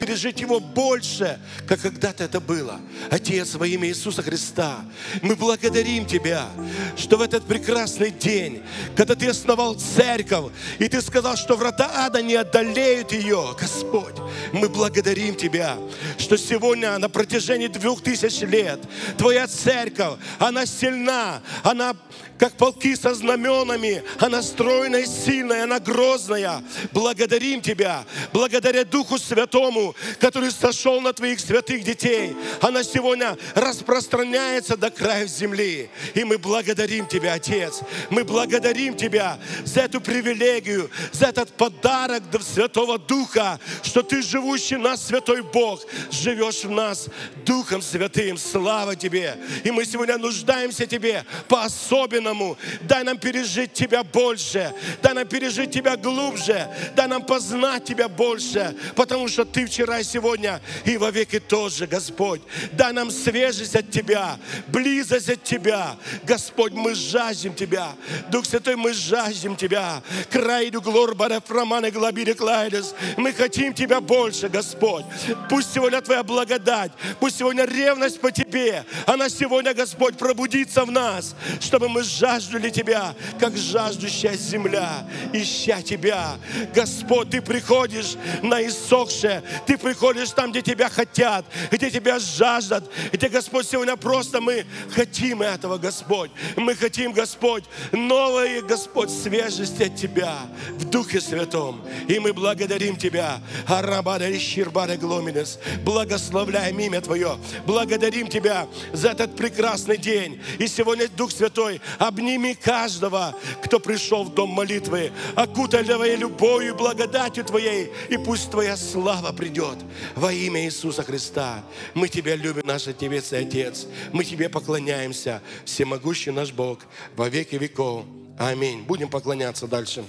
пережить Его больше, как когда-то это было. Отец, во имя Иисуса Христа, мы благодарим Тебя, что в этот прекрасный день, когда Ты основал церковь, и Ты сказал, что врата ада не одолеют ее, Господь, мы благодарим Тебя, что сегодня на протяжении 2000 лет Твоя церковь, она сильна, она как полки со знаменами, она стройная, сильная, она грозная. Благодарим Тебя, благодаря Духу Святому, который сошел на Твоих святых детей. Она сегодня распространяется до краев земли. И мы благодарим Тебя, Отец. Мы благодарим Тебя за эту привилегию, за этот подарок Святого Духа, что Ты, живущий в нас, Святой Бог, живешь в нас Духом Святым. Слава Тебе! И мы сегодня нуждаемся в Тебе по-особенному. Дай нам пережить Тебя больше, дай нам пережить Тебя глубже, дай нам познать Тебя больше, потому что Ты вчера и сегодня и вовеки тоже, Господь. Дай нам свежесть от Тебя, близость от Тебя. Господь, мы жаждем Тебя. Дух Святой, мы жаждем Тебя. Мы хотим Тебя больше, Господь. Пусть сегодня Твоя благодать, пусть сегодня ревность по Тебе, она сегодня, Господь, пробудится в нас, чтобы мы жаждали Тебя, как жаждущая земля, ища Тебя. Господь, Ты приходишь на иссохшее, Ты приходишь там, где Тебя хотят, где Тебя жаждут, где, Господь, сегодня просто мы хотим этого, Господь. Мы хотим, Господь, новой, Господь, свежести от Тебя в Духе Святом. И мы благодарим Тебя. Благословляем имя Твое. Благодарим Тебя за этот прекрасный день. И сегодня, Дух Святой, обними каждого, кто пришел в дом молитвы, окутай Твоей любовью и благодатью Твоей, и пусть Твоя слава придет во имя Иисуса Христа. Мы Тебя любим, наш Отец и Отец. Мы Тебе поклоняемся, всемогущий наш Бог, во веки веков. Аминь. Будем поклоняться дальше.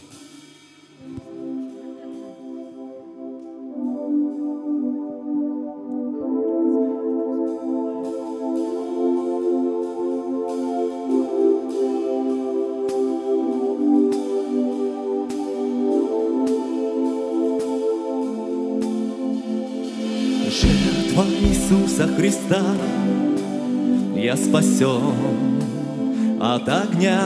Жертва Иисуса Христа, я спасен от огня.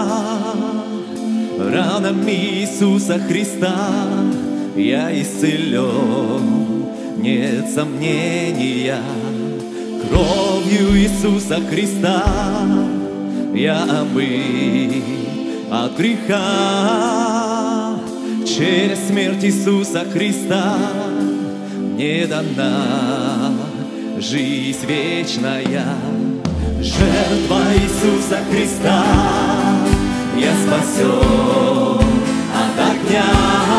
Ранами Иисуса Христа я исцелен, нет сомнения. Кровью Иисуса Христа я омыт от греха. Через смерть Иисуса Христа мне дана жизнь вечная. Жертва Иисуса Христа, я спасен от огня.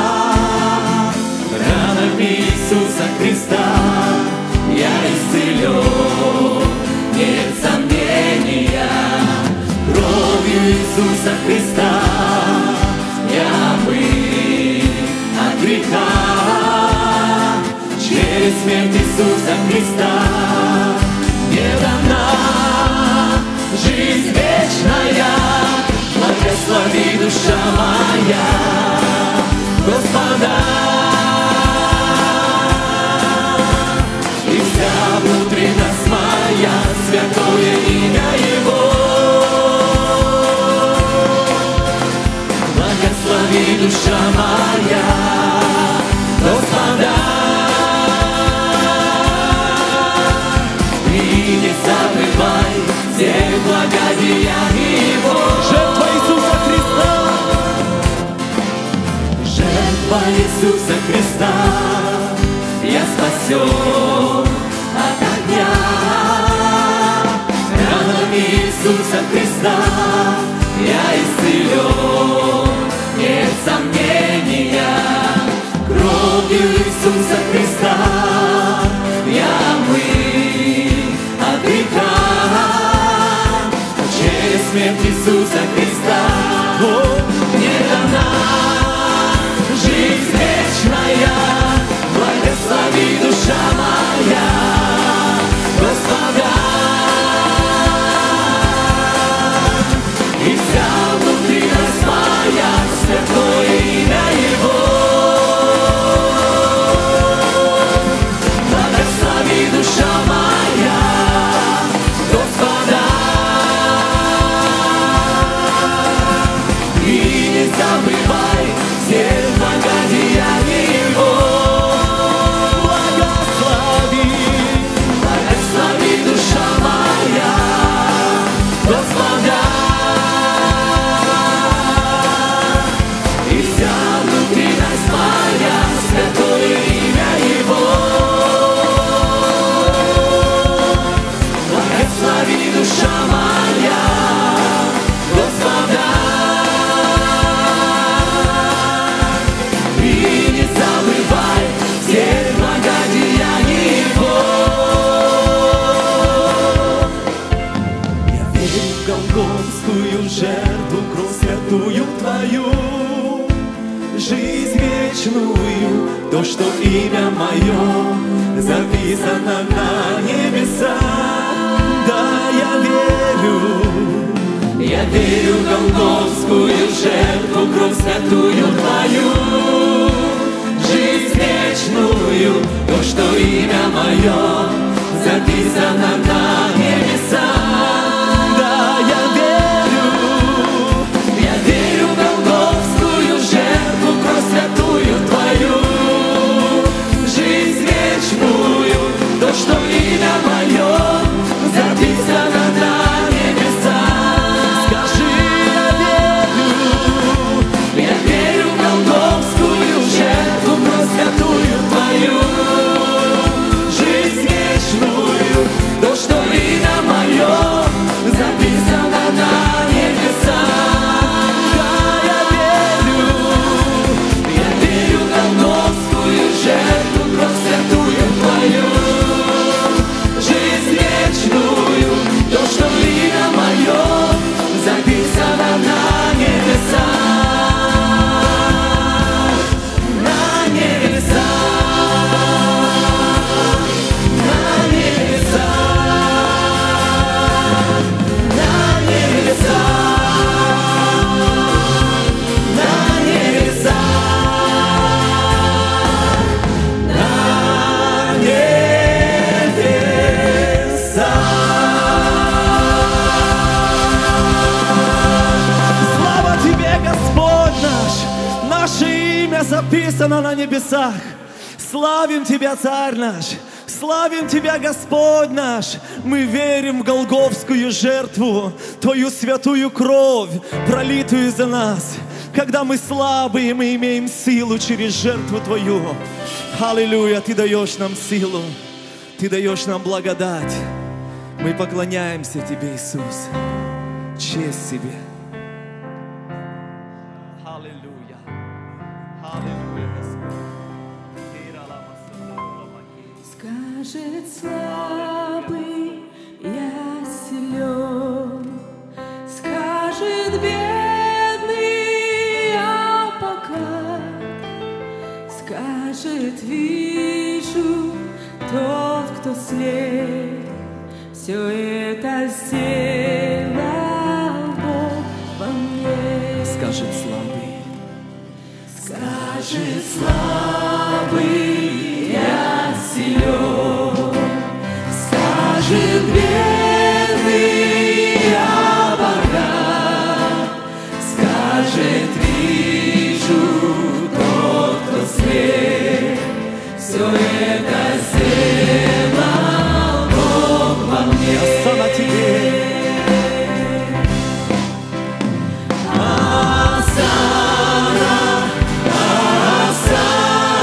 Ранами Иисуса Христа я исцелен, нет сомнения. Кровью Иисуса Христа я омыт от греха. Через смерть Иисуса Христа мне дана жизнь вечная. Благослови, душа моя, Господа, и вся внутренность моя, святое имя Его. Благослови, душа моя, Господа, забывай все благодеяния Его. Жертва Иисуса Христа, жертва Иисуса Христа, я спасен от огня. Ранами Иисуса Христа я исцелен, нет сомнения. Кровью Иисуса Христа я омыт от греха. Через смерть Иисуса Христа мне дана жизнь вечная. Благослови, душа моя, Господа, имя мое записано на небесах. Да, я верю в голгофскую жертву, кровь святую Твою, жизнь вечную, то, что имя мое записано на небесах. Да, я верю в голгофскую жертву, кровь святую Твою, жизнь вечную, то, что имя мое записано на небесах. Скажи, я верю в голгофскую жертву, кровь святую Твою, жизнь вечную, то, что имя мое записано на небесах. Да, я верю в голгофскую жертву, кровь святую Твою, жизнь вечную, то, что имя мое записано на небесах. На небесах, на небесах, на небесах, на небесах, на небесах. Слава Тебе, Господь наш! Наше имя записано на небесах. Славим Тебя, Царь наш! Славим Тебя, Господь наш! Мы верим в голгофскую жертву, Твою святую кровь, пролитую за нас. Когда мы слабые, мы имеем силу через жертву Твою. Аллилуйя! Ты даешь нам силу, Ты даешь нам благодать. Мы поклоняемся Тебе, Иисус. Честь Тебе. Аллилуйя! Аллилуйя, Господь! Скажет слабый, я силен, скажет бедный, я богат, скажет вижу тот, кто слеп, все это сделал Бог во мне. Скажет слабый, Скажет слабый, я силен, скажет бедный, я богат, скажет вижу тот, кто слеп, все это сделал Бог во мне. Осанна Тебе. Осанна,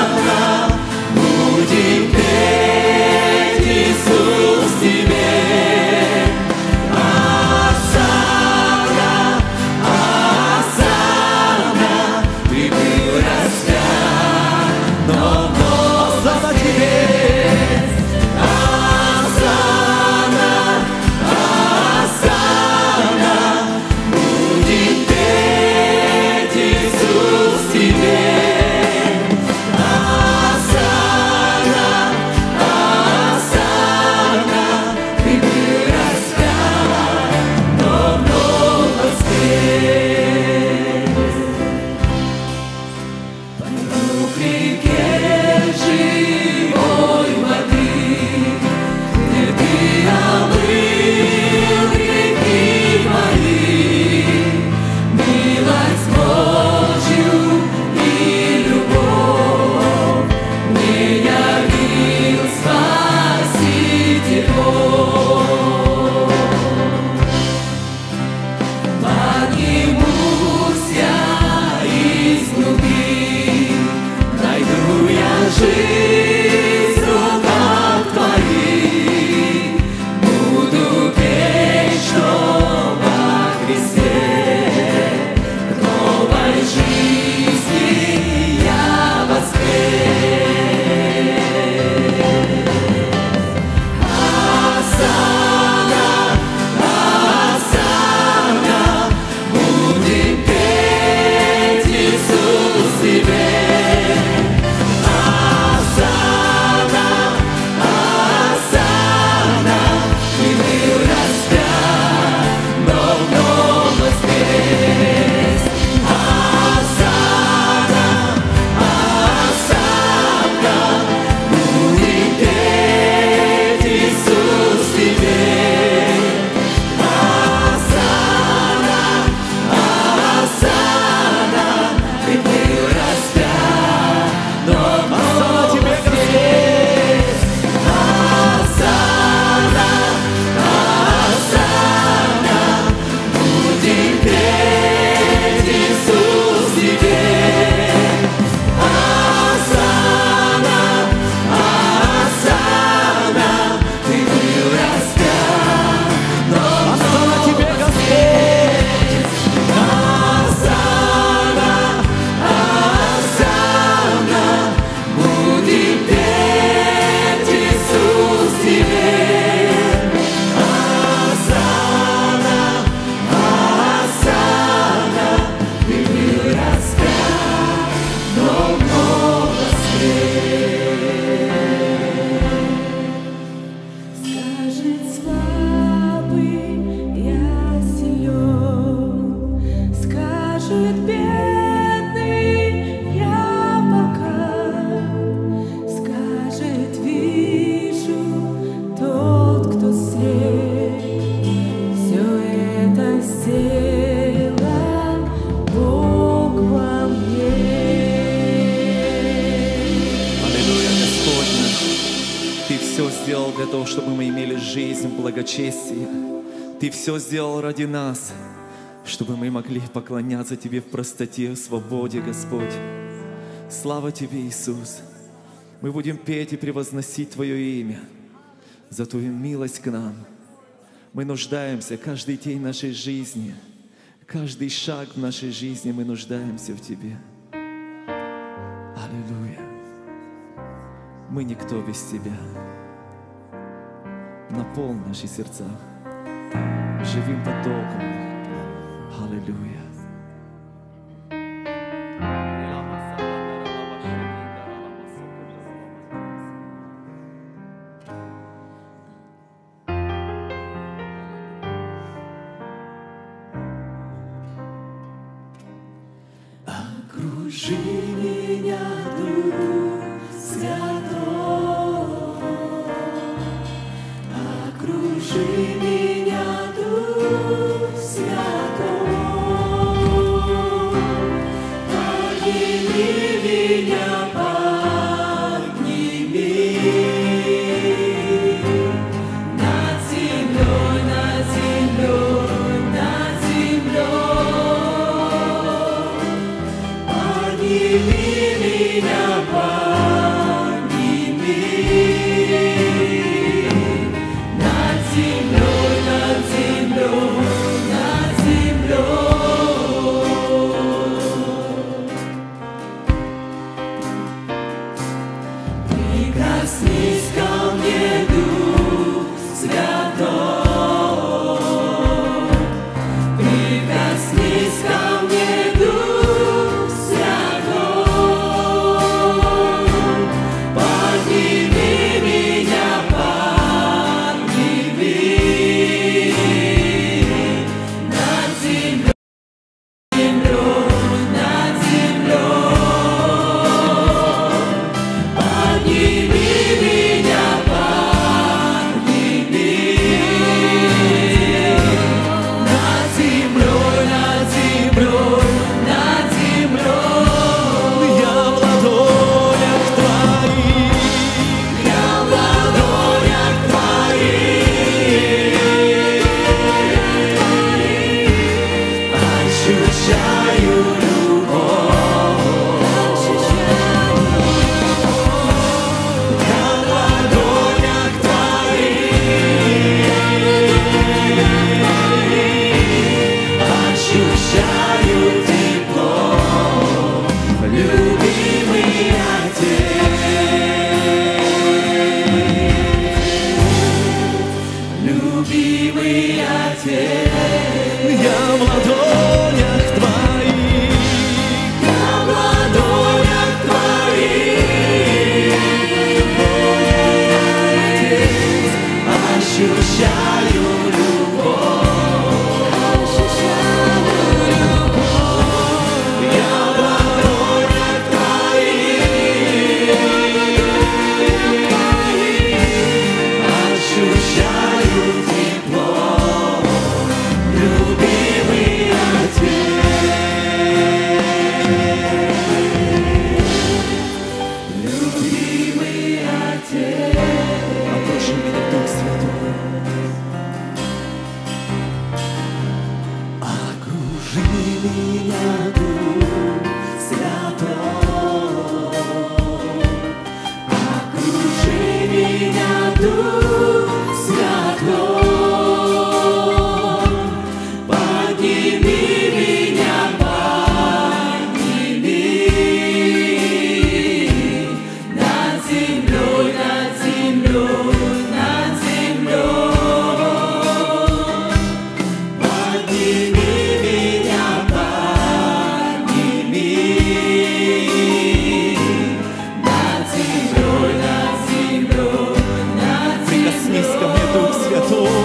все сделал для того, чтобы мы имели жизнь в благочестии. Ты все сделал ради нас, чтобы мы могли поклоняться Тебе в простоте, в свободе, Господь. Слава Тебе, Иисус! Мы будем петь и превозносить Твое имя за Твою милость к нам. Мы нуждаемся каждый день нашей жизни, каждый шаг в нашей жизни мы нуждаемся в Тебе. Аллилуйя! Мы никто без Тебя. Наполни наши сердца живым потоком. Аллилуйя! Окружи меня, Дух Святой, окружи меня, Дух Святой, подними меня, подними над землей, над землей, над землей. Подними меня, подними над землей, над землей, над землей. Прикоснись ко мне, Дух Святой, прикоснись ко мне, Дух Святой, подними меня, подними над землей, над землей, подними меня, подними над землей, над землей, над землей. Я в ладонях Твоих, Я в ладонях Твоих ощущаю любовь. Я в ладонях Твоих ощущаю тепло, любимый Отец, любимый Отец. я в ладонях Твоих, Я в ладонях Твоих ощущаю любовь. Я в ладонях Твоих ощущаю тепло, любимый Отец, любимый Отец. окружи меня, Дух Святой. Окружи меня, Дух Святой, окружи меня, Дух Святой, подними меня, подними над землей, над землей, над землей. Подними меня, подними над землей, над землей, над Прикоснись ко мне, Дух Святой,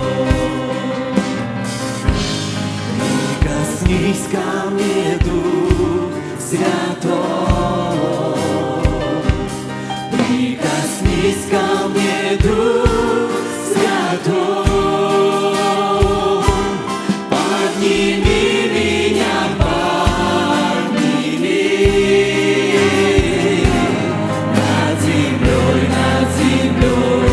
Прикоснись ко мне, Дух Святой, прикоснись ко мне, Дух Святой, подними меня, подними над землей, над землей,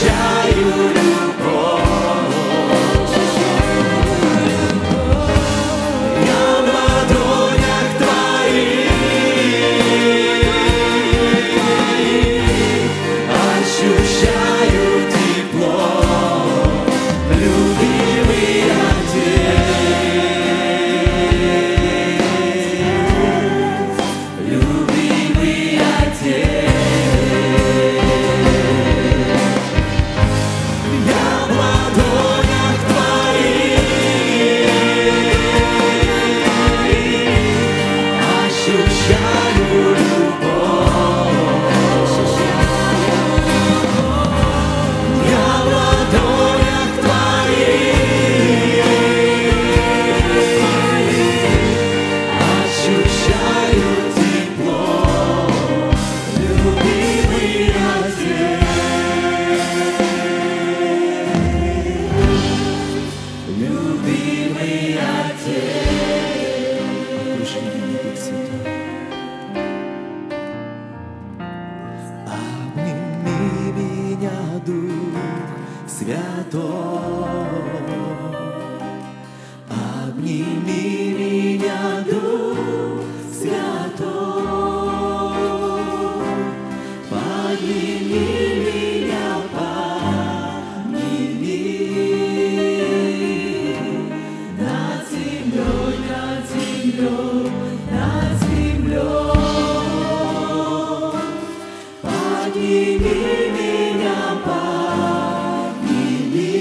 ощущаю любовь. Я в ладонях твоих ощущаю тепло, любимый Отец, любимый Отец. Я в ладонях твоих ощущаю любовь. Я в ладонях твоих ощущаю тепло, любимый Отец, любимый Отец. Обними меня, Дух Святой, обними меня, Дух Святой, подними меня, подними над землей, над землей, над землей. Подними меня, подними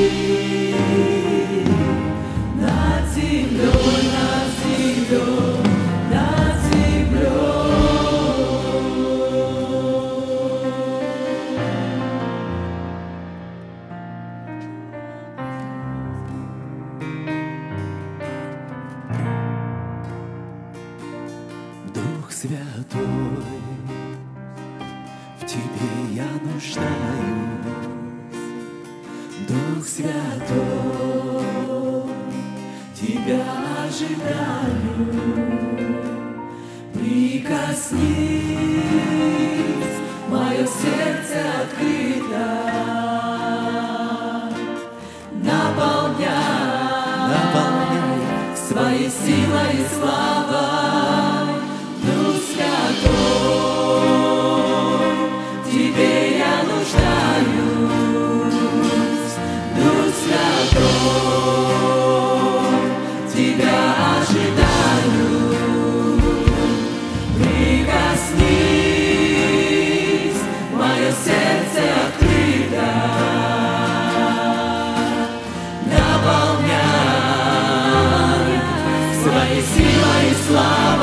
над землей, над землей, над землей. Дух Святой, в Тебе я нуждаюсь. Дух Святой, Тебя ожидаю. Прикоснись, мое сердце открыто. Наполняй своей силой и славой. Дух Святой, в Тебе я нуждаюсь. Дух Святой, Тебя ожидаю. Прикоснись, мое сердце открыто. Наполняй своей силой и славой.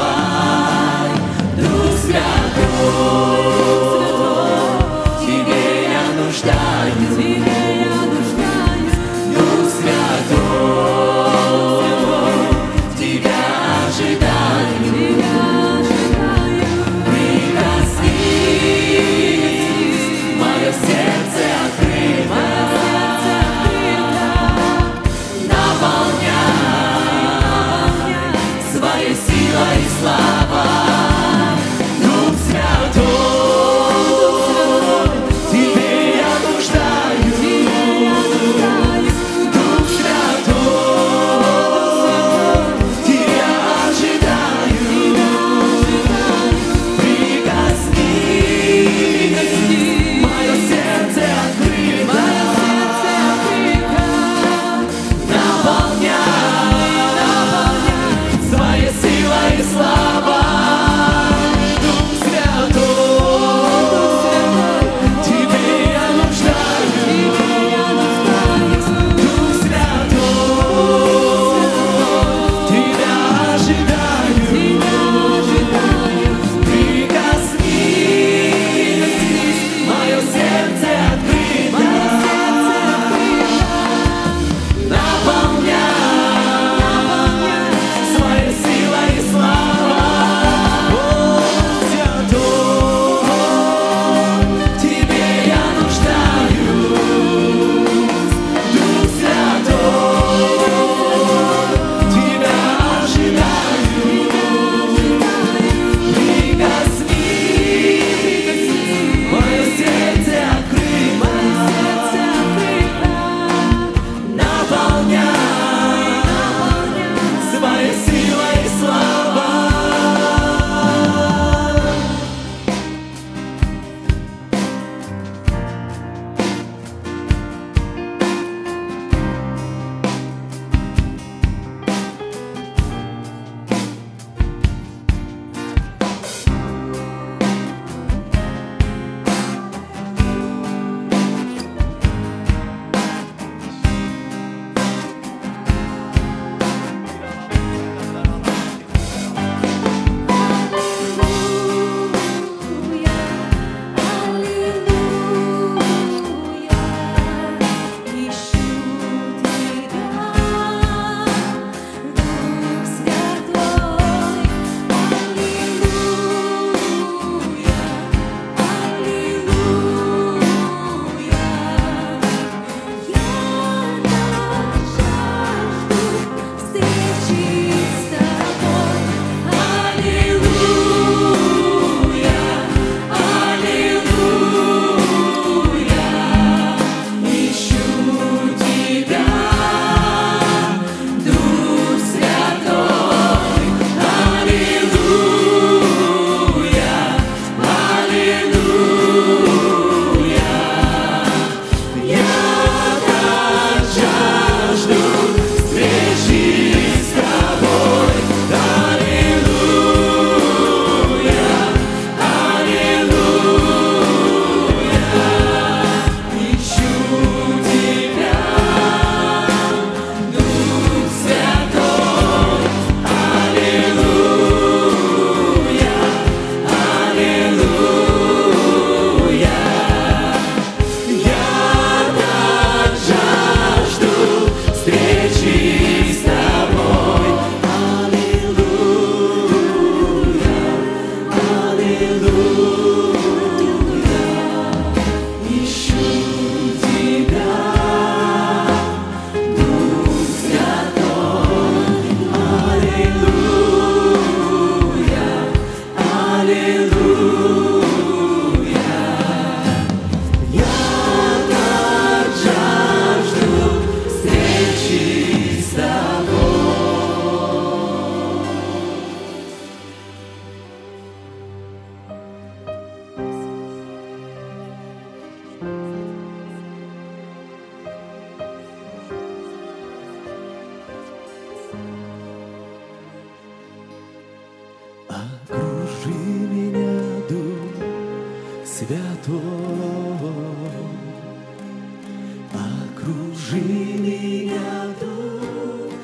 Окружи меня, Дух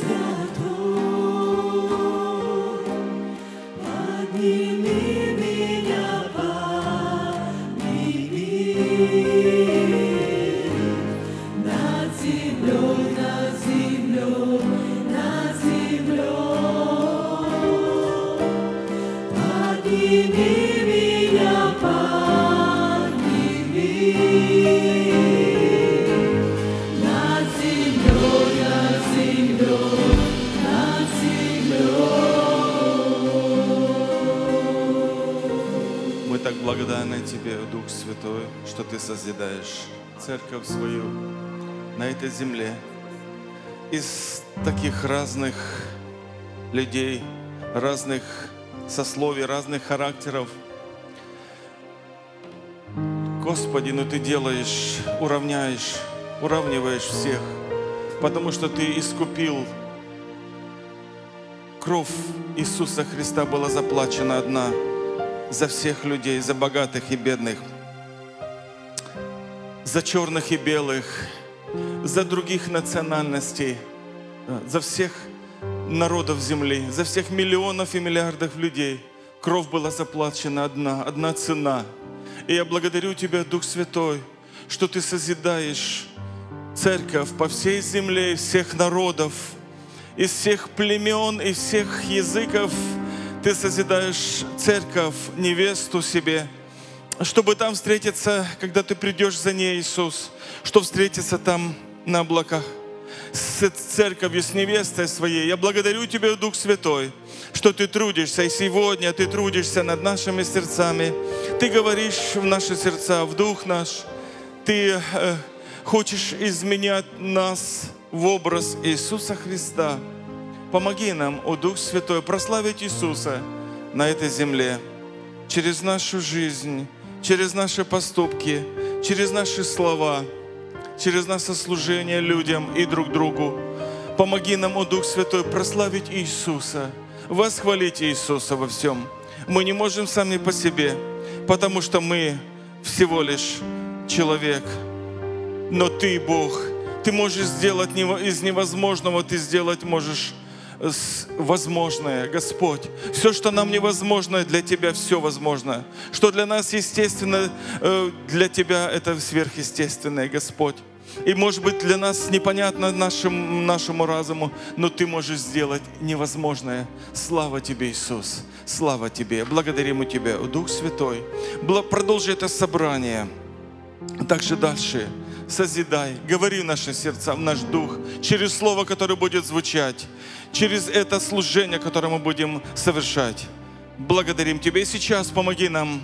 Святой, подними меня, подними над землей, над землей, над землей. Подними меня, подними над землей, над землей, над землей. Мы так благодарны Тебе, Дух Святой, что Ты созидаешь церковь свою на этой земле из таких разных людей, разных сословий, разных характеров. Господи, ну Ты делаешь, уравниваешь всех, потому что Ты искупил. Кровь Иисуса Христа была заплачена одна за всех людей, за богатых и бедных, за черных и белых, за других национальностей, за всех народов земли, за всех миллионов и миллиардов людей. Кровь была заплачена одна цена. И я благодарю Тебя, Дух Святой, что Ты созидаешь церковь по всей земле, всех народов, из всех племен и всех языков. Ты созидаешь церковь, невесту себе, чтобы там встретиться, когда Ты придешь за ней, Иисус, что встретиться там на облаках с церковью, с невестой своей. Я благодарю Тебя, Дух Святой, что Ты трудишься, и сегодня Ты трудишься над нашими сердцами. Ты говоришь в наши сердца, в дух наш. Ты хочешь изменять нас в образ Иисуса Христа. Помоги нам, о Дух Святой, прославить Иисуса на этой земле через нашу жизнь, через наши поступки, через наши слова, через наше служение людям и друг другу. Помоги нам, о Дух Святой, прославить Иисуса, восхвалить Иисуса во всем. Мы не можем сами по себе, потому что мы всего лишь человек. Но Ты, Бог, Ты можешь сделать из невозможного, Ты сделать можешь возможное, Господь. Все, что нам невозможно, для Тебя все возможно. Что для нас естественно, для Тебя это сверхъестественное, Господь. И может быть для нас непонятно нашему разуму, но Ты можешь сделать невозможное. Слава Тебе, Иисус! Слава Тебе! Благодарим Тебя, Дух Святой. Продолжи это собрание. Также дальше созидай, говори в наши сердца, в наш дух, через слово, которое будет звучать, через это служение, которое мы будем совершать. Благодарим Тебя. И сейчас помоги нам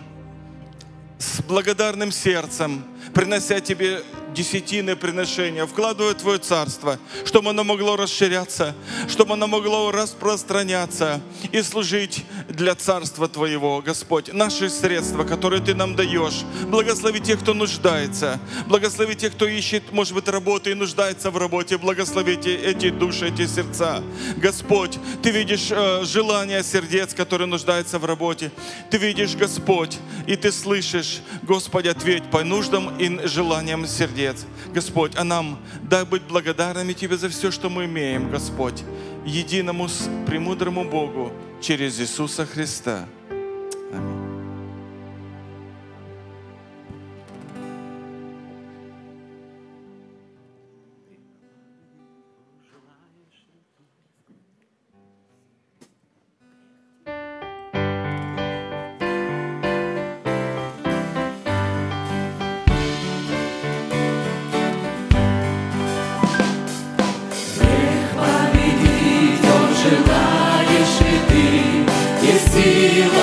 с благодарным сердцем, принося Тебе десятины приношения, вкладывая в Твое Царство, чтобы оно могло расширяться, чтобы оно могло распространяться и служить для Царства Твоего, Господь. Наши средства, которые Ты нам даешь, благослови тех, кто нуждается, благослови тех, кто ищет, может быть, работу и нуждается в работе, благослови эти души, эти сердца. Господь, Ты видишь желания сердец, которые нуждаются в работе. Ты видишь, Господь, и Ты слышишь. Господи, ответь по нуждам и желаниям сердец. Господь, а нам дай быть благодарными Тебе за все, что мы имеем, Господь, единому премудрому Богу через Иисуса Христа. Аминь. Желаешь ли ты, и сила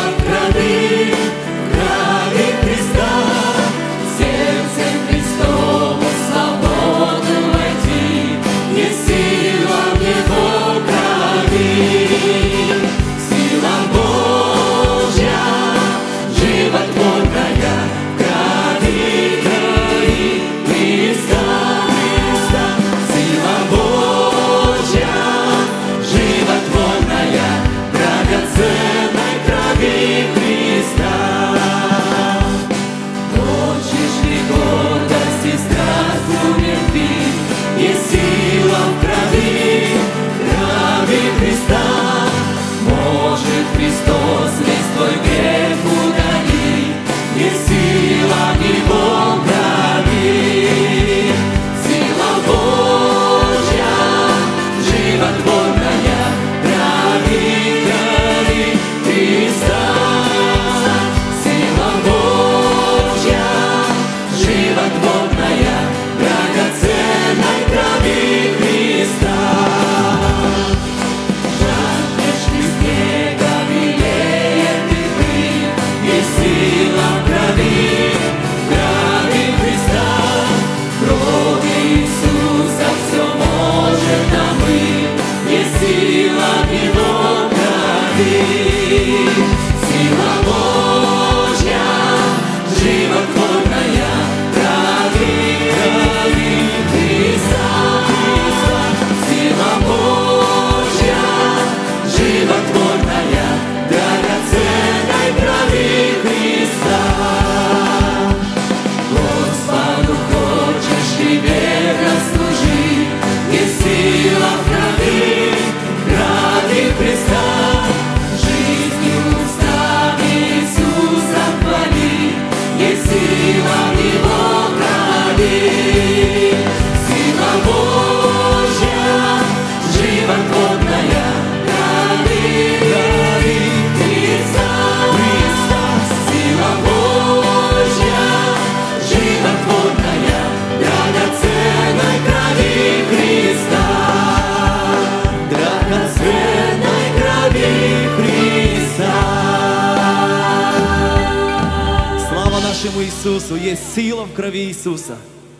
Иисусу, есть сила в крови Иисуса.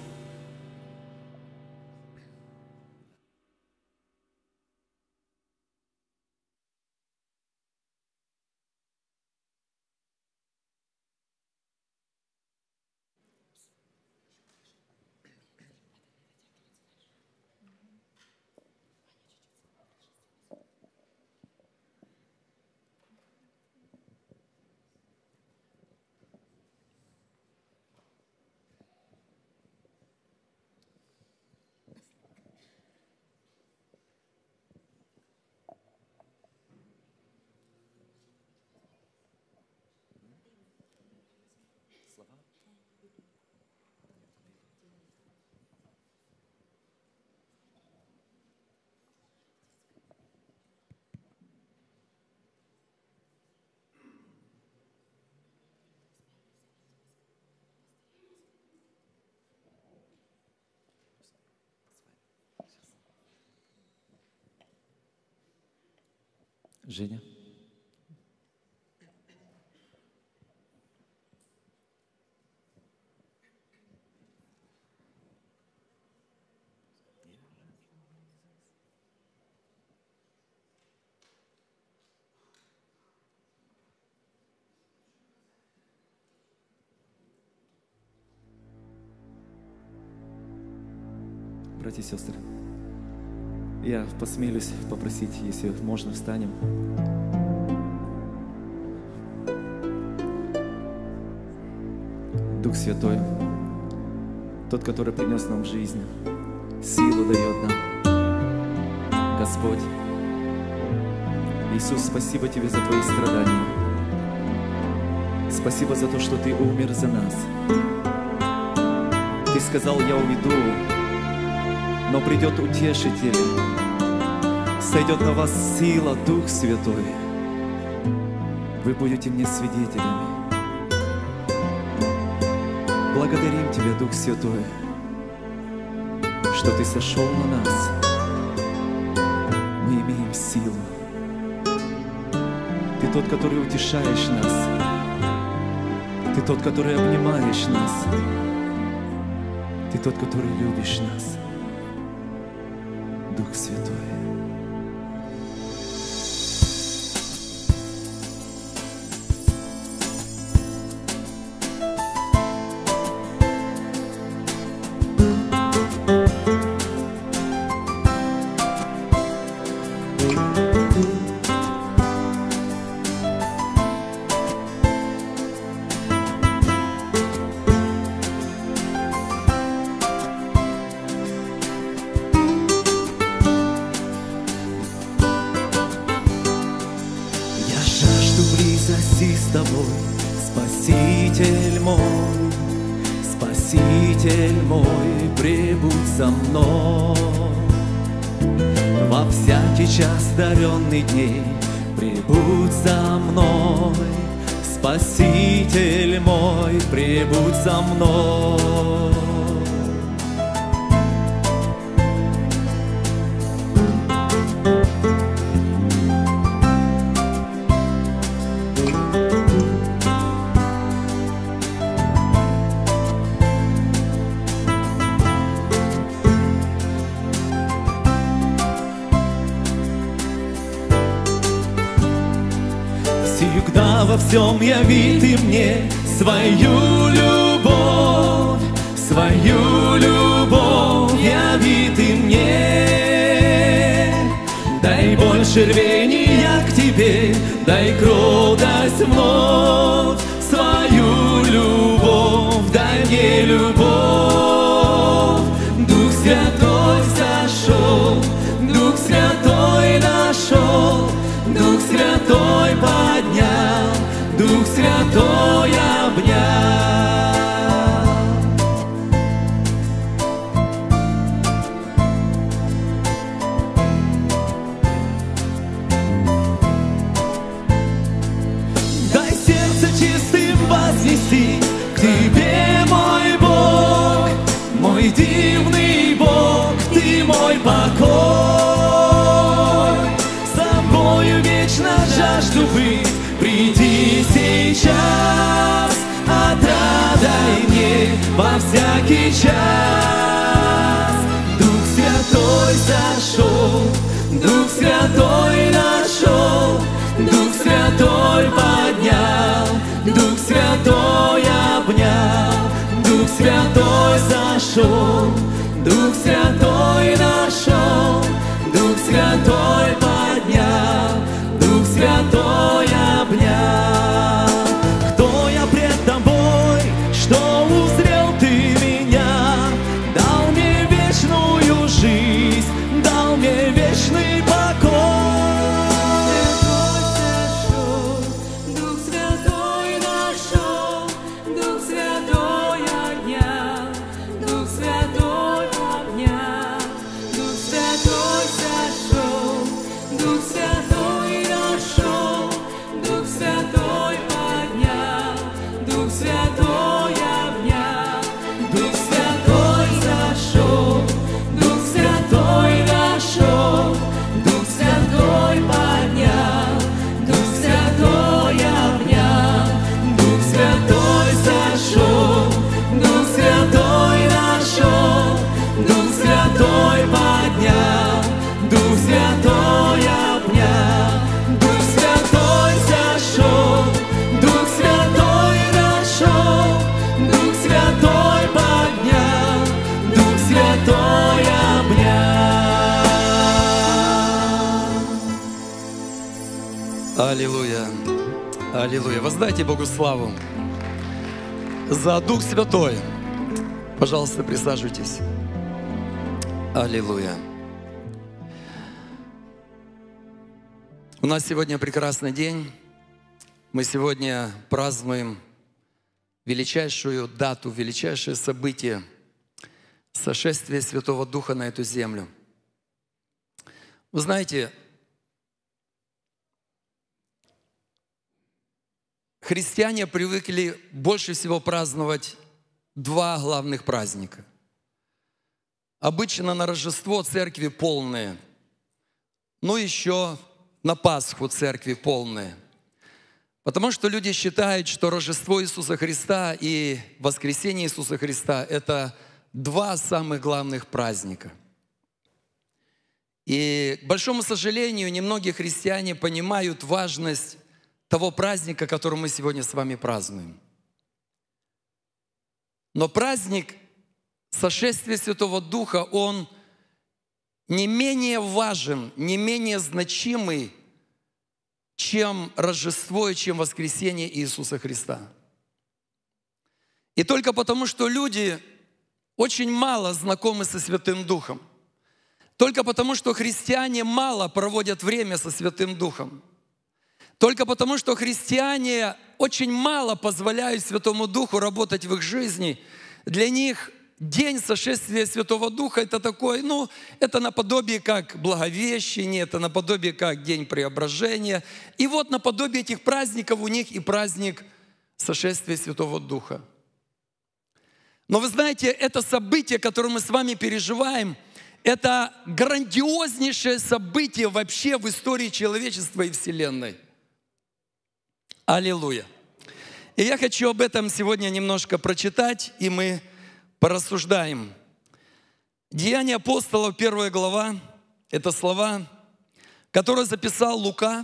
Женя. Братья и сестры, я посмелюсь попросить, если можно, встанем. Дух Святой, тот, который принес нам жизнь, силу дает нам. Господь, Иисус, спасибо Тебе за Твои страдания. Спасибо за то, что Ты умер за нас. Ты сказал: я уйду, но придет Утешитель, сойдет на вас сила, Дух Святой. Вы будете мне свидетелями. Благодарим Тебя, Дух Святой, что Ты сошел на нас. Мы имеем силу. Ты тот, который утешаешь нас. Ты тот, который обнимаешь нас. Ты тот, который любишь нас. Дух Святой. С тобой, Спаситель мой, Спаситель мой, пребудь со мной. Во всякий час даренных дней пребудь со мной, Спаситель мой, пребудь со мной. Всегда во всем яви Ты мне свою любовь, яви Ты мне. Дай больше рвения к Тебе, дай кротость вновь, свою любовь, дай мне любовь. Дух Святой сошел, Дух Святой нашел, Дух Святой поднял, Дух Святой обнял. Дай сердце во всякий час. Дух Святой сошел, Дух Святой нашел, Дух Святой поднял, Дух Святой обнял, Дух Святой сошел, Дух Святой нашел, Дух Святой поднял, Дух Святой обнял. Кто я пред тобой, что узрел ты меня, дал мне вечную жизнь, дал мне вечный покой. Дух Святой нашел, Дух Святой обнял, Дух Святой обнял, Дух Святой сошел, Дух Святой нашел, Дух Святой поднял, Дух Святой обнял, Дух Святой сошел, Дух Святой нашел, Дух Святой поднял, Дух Святой обнял, Дух Святой сошел, Дух Святой нашел, Дух Святой поднял, Дух Святой обнял, Дух Святой сошел, Дух Святой нашел, Дух Святой поднял, Дух Святой обнял. Аллилуйя. Аллилуйя. Воздайте Богу славу за Дух Святой. Пожалуйста, присаживайтесь. Аллилуйя. У нас сегодня прекрасный день. Мы сегодня празднуем величайшую дату, величайшее событие — сошествие Святого Духа на эту землю. Вы знаете, христиане привыкли больше всего праздновать два главных праздника. Обычно на Рождество церкви полные, но еще на Пасху церкви полные. Потому что люди считают, что Рождество Иисуса Христа и воскресение Иисуса Христа – это два самых главных праздника. И, к большому сожалению, немногие христиане понимают важность того праздника, который мы сегодня с вами празднуем. Но праздник сошествия Святого Духа, он не менее важен, не менее значимый, чем Рождество и чем воскресение Иисуса Христа. И только потому, что люди очень мало знакомы со Святым Духом, только потому, что христиане мало проводят время со Святым Духом, только потому, что христиане очень мало позволяют Святому Духу работать в их жизни, для них день сошествия Святого Духа — это такой, это наподобие как Благовещение, это наподобие как День Преображения. И вот наподобие этих праздников у них и праздник сошествия Святого Духа. Но вы знаете, это событие, которое мы с вами переживаем, это грандиознейшее событие вообще в истории человечества и Вселенной. Аллилуйя. И я хочу об этом сегодня немножко прочитать, и мы порассуждаем. Деяния апостолов, 1 глава, это слова, которые записал Лука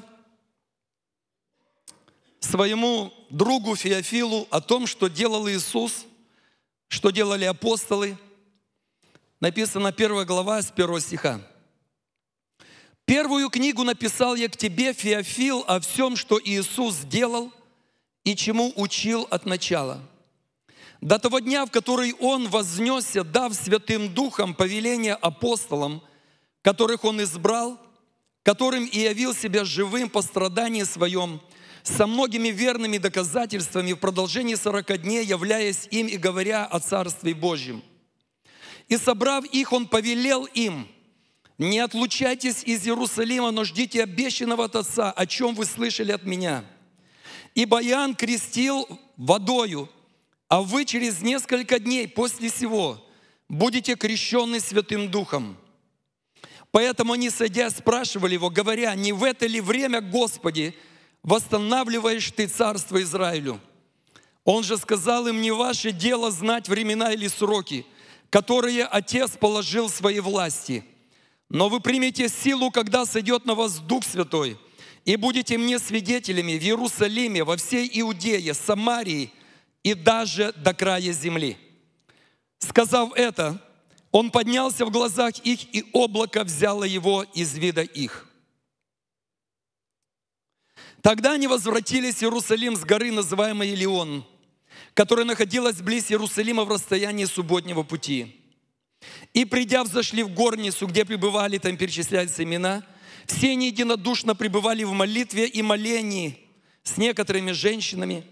своему другу Феофилу о том, что делал Иисус, что делали апостолы. Написано 1 глава с 1 стиха. «Первую книгу написал я к тебе, Феофил, о всем, что Иисус сделал и чему учил от начала. До того дня, в который Он вознесся, дав Святым Духом повеление апостолам, которых Он избрал, которым и явил себя живым по страдании Своем, со многими верными доказательствами в продолжении 40 дней, являясь им и говоря о Царстве Божьем. И собрав их, Он повелел им: не отлучайтесь из Иерусалима, но ждите обещанного от Отца, о чем вы слышали от Меня. Ибо Иоанн крестил водою, а вы через несколько дней после сего будете крещены Святым Духом». Поэтому они, сойдя, спрашивали его, говоря: «Не в это ли время, Господи, восстанавливаешь Ты царство Израилю?» Он же сказал им: не ваше дело знать времена или сроки, которые Отец положил в своей власти. Но вы примете силу, когда сойдет на вас Дух Святой, и будете мне свидетелями в Иерусалиме, во всей Иудее, Самарии и даже до края земли». Сказав это, он поднялся в глазах их, и облако взяло его из вида их. Тогда они возвратились в Иерусалим с горы, называемой Илион, которая находилась близ Иерусалима в расстоянии субботнего пути. И, придя, взошли в горницу, где пребывали, там перечисляются имена, все они единодушно пребывали в молитве и молении с некоторыми женщинами.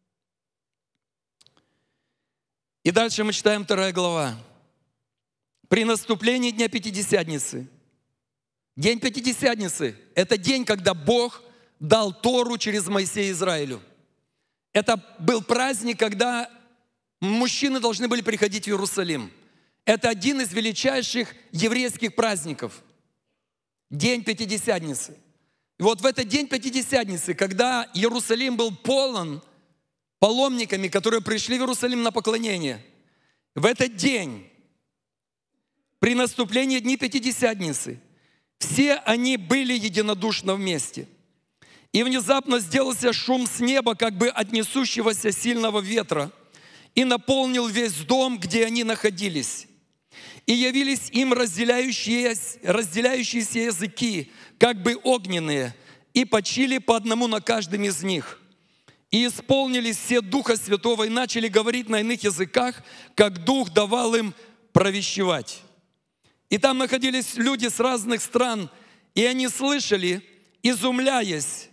И дальше мы читаем 2 глава. При наступлении Дня Пятидесятницы. День Пятидесятницы – это день, когда Бог дал Тору через Моисея Израилю. Это был праздник, когда мужчины должны были приходить в Иерусалим. Это один из величайших еврейских праздников. День Пятидесятницы. И вот в этот день Пятидесятницы, когда Иерусалим был полон паломниками, которые пришли в Иерусалим на поклонение, в этот день, при наступлении Дни Пятидесятницы, все они были единодушно вместе. И внезапно сделался шум с неба, как бы от несущегося сильного ветра, и наполнил весь дом, где они находились. И явились им разделяющиеся языки, как бы огненные, и почили по одному на каждом из них. И исполнились все Духа Святого, и начали говорить на иных языках, как Дух давал им провещевать. И там находились люди с разных стран, и они слышали, изумляясь,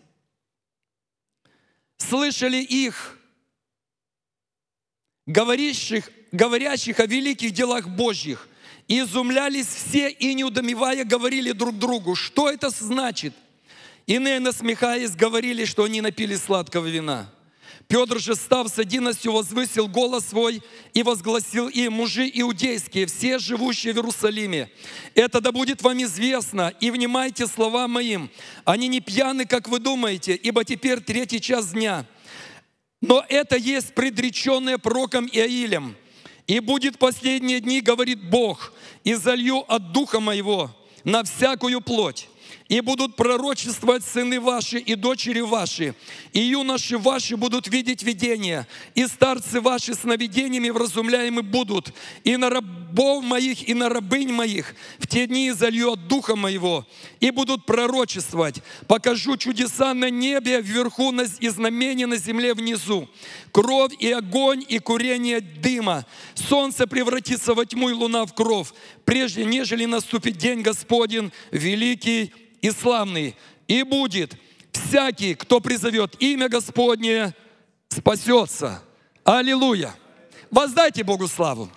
слышали их, говорящих о великих делах Божьих. И изумлялись все, и неудумевая говорили друг другу: что это значит? Иные, насмехаясь, говорили, что они напились сладкого вина. Петр же, став с 11, возвысил голос свой и возгласил им: мужи иудейские, все живущие в Иерусалиме, это да будет вам известно, и внимайте словам моим. Они не пьяны, как вы думаете, ибо теперь 3-й час дня. Но это есть предреченное пророком Иаилем. И будет последние дни, говорит Бог, и залью от Духа моего на всякую плоть. И будут пророчествовать сыны ваши и дочери ваши, и юноши ваши будут видеть видения, и старцы ваши сновидениями вразумляемы будут, и на рабов моих, и на рабынь моих в те дни залью от Духа моего, и будут пророчествовать. Покажу чудеса на небе вверху и знамения на земле внизу. Кровь и огонь, и курение дыма. Солнце превратится во тьму, и луна в кровь, прежде нежели наступит день Господень, великий и славный. И будет всякий, кто призовет имя Господне, спасется. Аллилуйя! Воздайте Богу славу!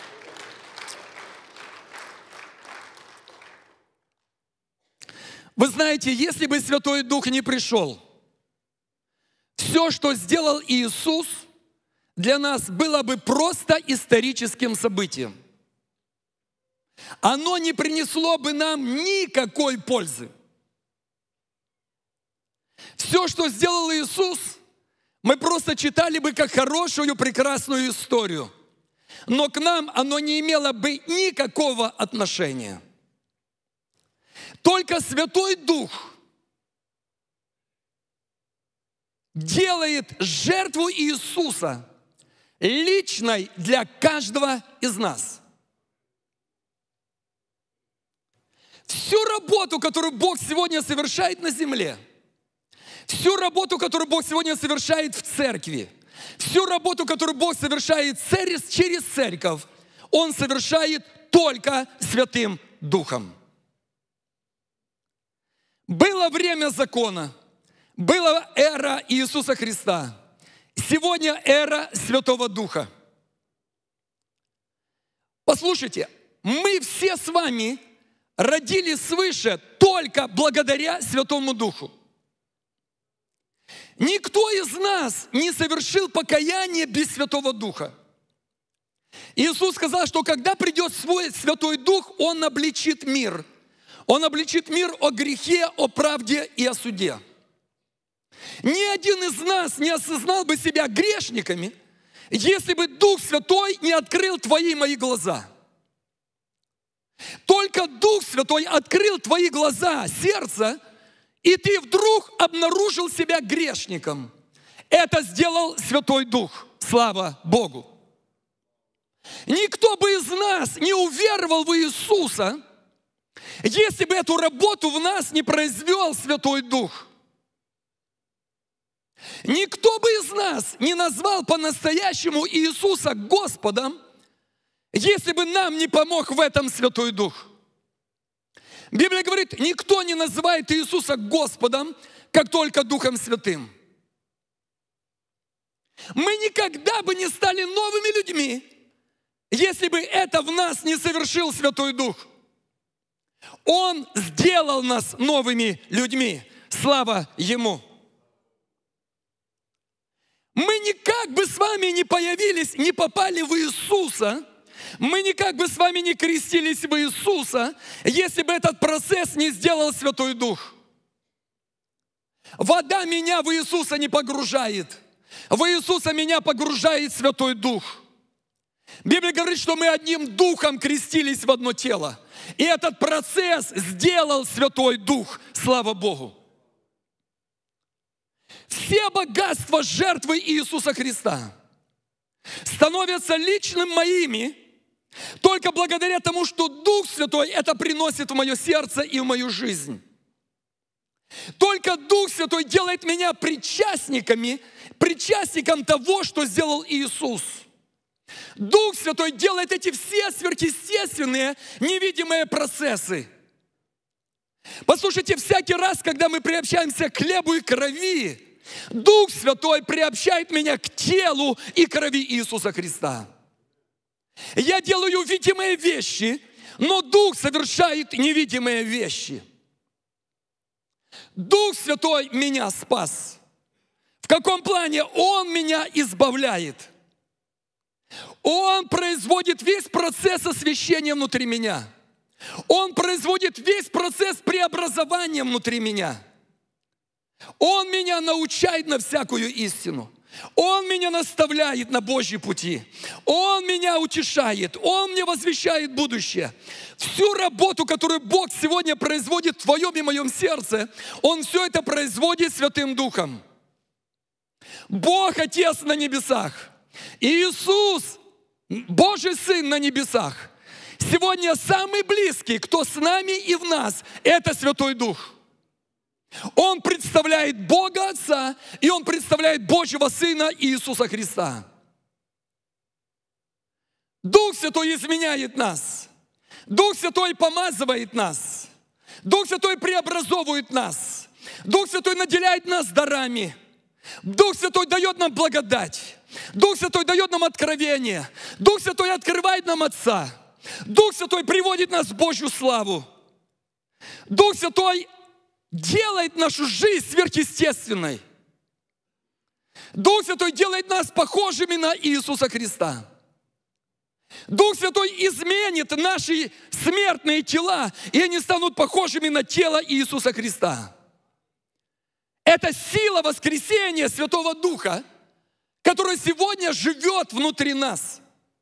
Вы знаете, если бы Святой Дух не пришел, все, что сделал Иисус, для нас было бы просто историческим событием. Оно не принесло бы нам никакой пользы. Все, что сделал Иисус, мы просто читали бы как хорошую, прекрасную историю. Но к нам оно не имело бы никакого отношения. Только Святой Дух делает жертву Иисуса личной для каждого из нас. Всю работу, которую Бог сегодня совершает на земле, всю работу, которую Бог сегодня совершает в церкви, всю работу, которую Бог совершает через церковь, Он совершает только Святым Духом. Было время закона, была эра Иисуса Христа. Сегодня эра Святого Духа. Послушайте, мы все с вами родились свыше только благодаря Святому Духу. Никто из нас не совершил покаяние без Святого Духа. Иисус сказал, что когда придет свой Святой Дух, Он обличит мир. Он обличит мир о грехе, о правде и о суде. Ни один из нас не осознал бы себя грешниками, если бы Дух Святой не открыл твои и мои глаза. Только Дух Святой открыл твои глаза, сердце, и ты вдруг обнаружил себя грешником. Это сделал Святой Дух. Слава Богу. Никто бы из нас не уверовал в Иисуса, если бы эту работу в нас не произвел Святой Дух. Никто бы из нас не назвал по-настоящему Иисуса Господом, если бы нам не помог в этом Святой Дух. Библия говорит, никто не называет Иисуса Господом, как только Духом Святым. Мы никогда бы не стали новыми людьми, если бы это в нас не совершил Святой Дух. Он сделал нас новыми людьми. Слава Ему. Мы никак бы с вами не появились, не попали в Иисуса, мы никак бы с вами не крестились в Иисуса, если бы этот процесс не сделал Святой Дух. Вода меня в Иисуса не погружает. В Иисуса меня погружает Святой Дух. Библия говорит, что мы одним духом крестились в одно тело. И этот процесс сделал Святой Дух. Слава Богу. Все богатства жертвы Иисуса Христа становятся личным моими только благодаря тому, что Дух Святой это приносит в мое сердце и в мою жизнь. Только Дух Святой делает меня причастником того, что сделал Иисус. Дух Святой делает эти все сверхъестественные, невидимые процессы. Послушайте, всякий раз, когда мы приобщаемся к хлебу и крови, Дух Святой приобщает меня к телу и крови Иисуса Христа. Я делаю видимые вещи, но Дух совершает невидимые вещи. Дух Святой меня спас. В каком плане? Он меня избавляет. Он производит весь процесс освящения внутри меня. Он производит весь процесс преобразования внутри меня. Он меня научает на всякую истину. Он меня наставляет на Божьи пути. Он меня утешает. Он мне возвещает будущее. Всю работу, которую Бог сегодня производит в твоем и моем сердце, Он все это производит Святым Духом. Бог Отец на небесах. Иисус, Божий Сын на небесах. Сегодня самый близкий, кто с нами и в нас, это Святой Дух. Он представляет Бога Отца, и Он представляет Божьего Сына Иисуса Христа. Дух Святой изменяет нас. Дух Святой помазывает нас. Дух Святой преобразовывает нас. Дух Святой наделяет нас дарами. Дух Святой дает нам благодать. Дух Святой дает нам откровение. Дух Святой открывает нам Отца. Дух Святой приводит нас в Божью славу. Дух Святой делает нашу жизнь сверхъестественной. Дух Святой делает нас похожими на Иисуса Христа. Дух Святой изменит наши смертные тела, и они станут похожими на тело Иисуса Христа. Это сила воскресения Святого Духа, который сегодня живет внутри нас.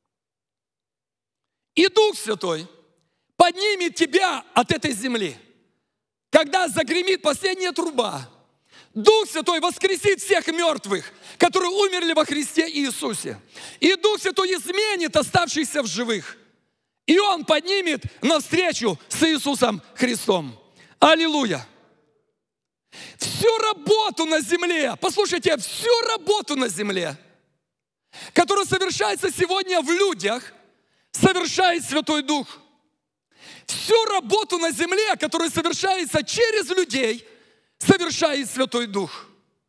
И Дух Святой поднимет тебя от этой земли. Когда загремит последняя труба, Дух Святой воскресит всех мертвых, которые умерли во Христе Иисусе. И Дух Святой изменит оставшихся в живых. И Он поднимет навстречу с Иисусом Христом. Аллилуйя! Всю работу на земле, послушайте, всю работу на земле, которая совершается сегодня в людях, совершает Святой Дух. Всю работу на земле, которая совершается через людей, совершает Святой Дух.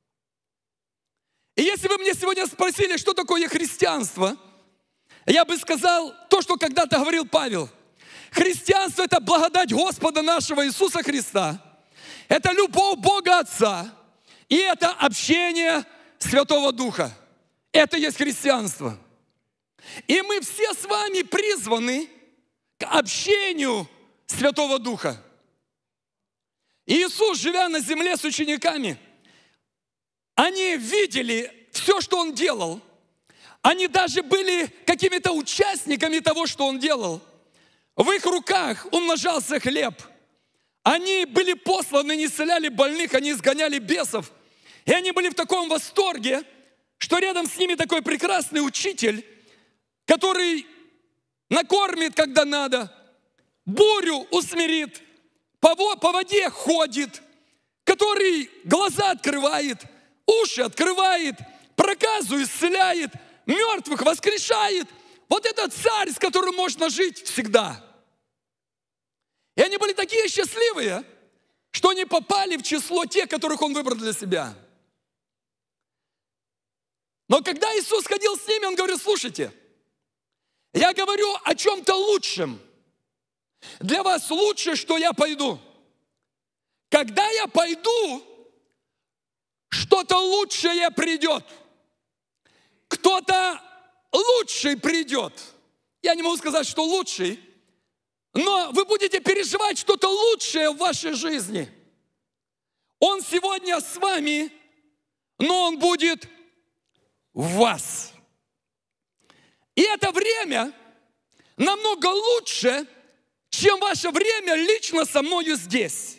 И если бы мне сегодня спросили, что такое христианство, я бы сказал то, что когда-то говорил Павел. Христианство – это благодать Господа нашего Иисуса Христа. Это любовь Бога Отца. И это общение Святого Духа. Это есть христианство. И мы все с вами призваны к общению Святого Духа. Иисус, живя на земле с учениками, они видели все, что Он делал. Они даже были какими-то участниками того, что Он делал. В их руках умножался хлеб. Они были посланы, не исцеляли больных, они изгоняли бесов. И они были в таком восторге, что рядом с ними такой прекрасный учитель, который накормит, когда надо, бурю усмирит, по воде ходит, который глаза открывает, уши открывает, проказу исцеляет, мертвых воскрешает. Вот это царь, с которым можно жить всегда. И они были такие счастливые, что они попали в число тех, которых Он выбрал для себя. Но когда Иисус ходил с ними, Он говорит: слушайте, я говорю о чем-то лучшем. Для вас лучше, что я пойду. Когда я пойду, что-то лучшее придет. Кто-то лучший придет. Я не могу сказать, что лучший, но вы будете переживать что-то лучшее в вашей жизни. Он сегодня с вами, но Он будет в вас. И это время намного лучше, чем ваше время лично со мною здесь.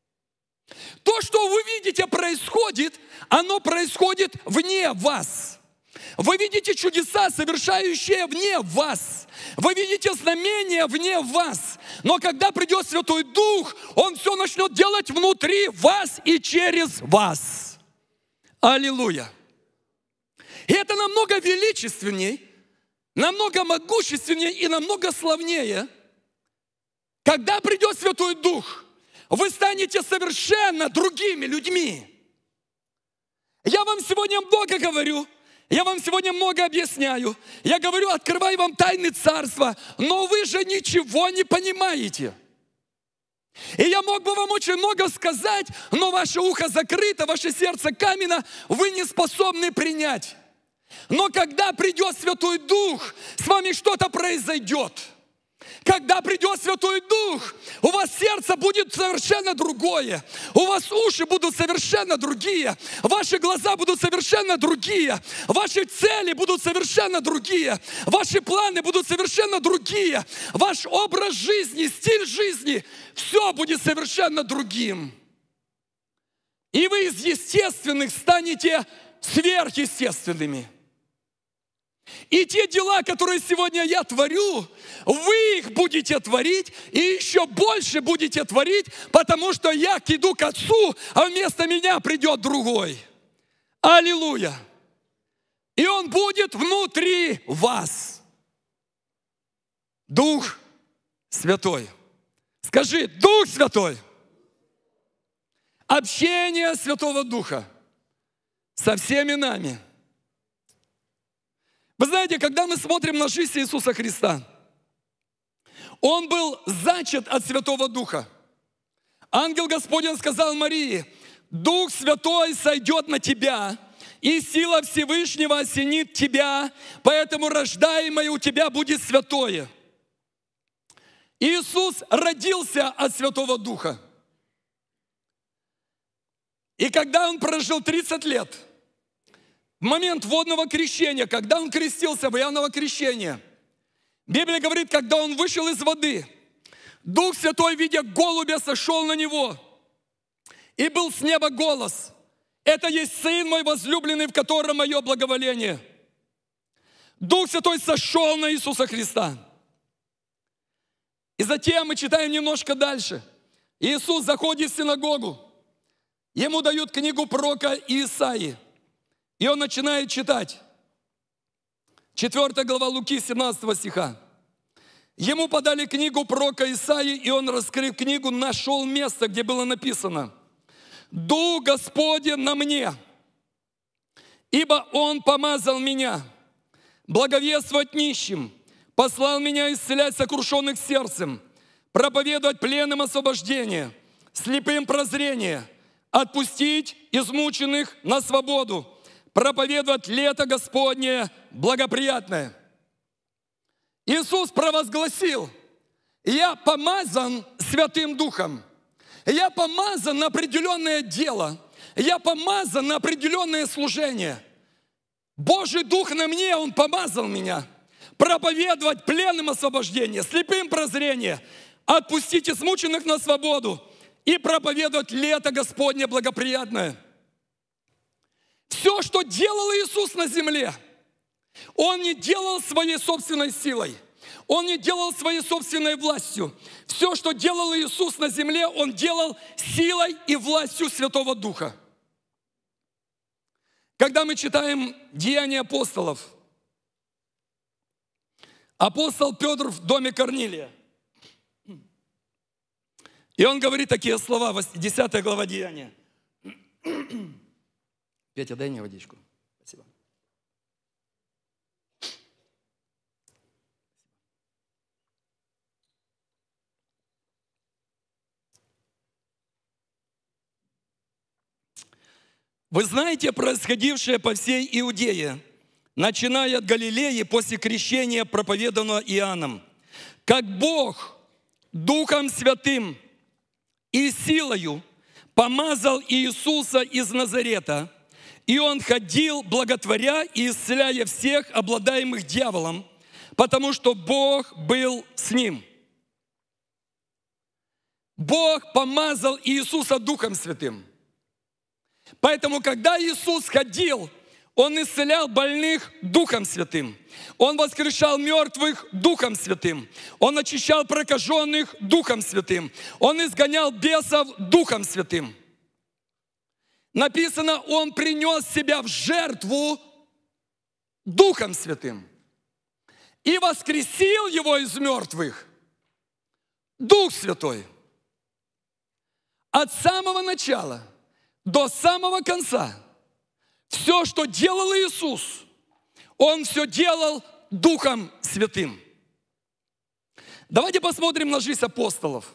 То, что вы видите происходит, оно происходит вне вас. Вы видите чудеса, совершающие вне вас. Вы видите знамения вне вас. Но когда придет Святой Дух, Он все начнет делать внутри вас и через вас. Аллилуйя. И это намного величественней, намного могущественнее и намного славнее. Когда придет Святой Дух, вы станете совершенно другими людьми. Я вам сегодня много говорю, я вам сегодня много объясняю. Я говорю, открываю вам тайны Царства, но вы же ничего не понимаете. И я мог бы вам очень много сказать, но ваше ухо закрыто, ваше сердце каменно, вы не способны принять. Но когда придет Святой Дух, с вами что-то произойдет. Когда придет Святой Дух, у вас сердце будет совершенно другое. У вас уши будут совершенно другие. Ваши глаза будут совершенно другие. Ваши цели будут совершенно другие. Ваши планы будут совершенно другие. Ваш образ жизни, стиль жизни, все будет совершенно другим. И вы из естественных станете сверхъестественными. И те дела, которые сегодня я творю, вы их будете творить и еще больше будете творить, потому что я иду к Отцу, а вместо меня придет другой. Аллилуйя! И Он будет внутри вас. Дух Святой. Скажи: Дух Святой. Общение Святого Духа со всеми нами. Вы знаете, когда мы смотрим на жизнь Иисуса Христа, Он был зачат от Святого Духа. Ангел Господень сказал Марии: Дух Святой сойдет на тебя, и сила Всевышнего осенит тебя, поэтому рождаемое у тебя будет святое. Иисус родился от Святого Духа. И когда Он прожил 30 лет, в момент водного крещения, когда Он крестился в Иоанново крещение, Библия говорит, когда Он вышел из воды, Дух Святой, видя голубя, сошел на Него, и был с неба голос: «Это есть Сын мой возлюбленный, в котором мое благоволение». Дух Святой сошел на Иисуса Христа. И затем мы читаем немножко дальше. Иисус заходит в синагогу, Ему дают книгу пророка Исаии. И Он начинает читать. 4 глава Луки, 17 стиха. Ему подали книгу пророка Исаии, и Он, раскрыв книгу, нашел место, где было написано: «Дух Господень на мне, ибо Он помазал меня благовествовать нищим, послал меня исцелять сокрушенных сердцем, проповедовать пленным освобождение, слепым прозрение, отпустить измученных на свободу, проповедовать лето Господне благоприятное». Иисус провозгласил: я помазан Святым Духом, я помазан на определенное дело, Я помазан на определенное служение. Божий Дух на мне, Он помазал меня. Проповедовать пленным освобождение, слепым прозрение, отпустить измученных на свободу и проповедовать лето Господне благоприятное. Все, что делал Иисус на земле, Он не делал своей собственной силой. Он не делал своей собственной властью. Все, что делал Иисус на земле, Он делал силой и властью Святого Духа. Когда мы читаем Деяния апостолов, апостол Петр в доме Корнилия, и он говорит такие слова, 10 глава Деяния. Петя, дай мне водичку. Спасибо. Вы знаете происходившее по всей Иудее, начиная от Галилеи после крещения, проповеданного Иоанном, как Бог Духом Святым и силою помазал Иисуса из Назарета, и Он ходил, благотворя и исцеляя всех, обладаемых дьяволом, потому что Бог был с Ним. Бог помазал Иисуса Духом Святым. Поэтому, когда Иисус ходил, Он исцелял больных Духом Святым. Он воскрешал мертвых Духом Святым. Он очищал прокаженных Духом Святым. Он изгонял бесов Духом Святым. Написано, Он принес себя в жертву Духом Святым и воскресил Его из мертвых Дух Святой. От самого начала до самого конца все, что делал Иисус, Он все делал Духом Святым. Давайте посмотрим на жизнь апостолов.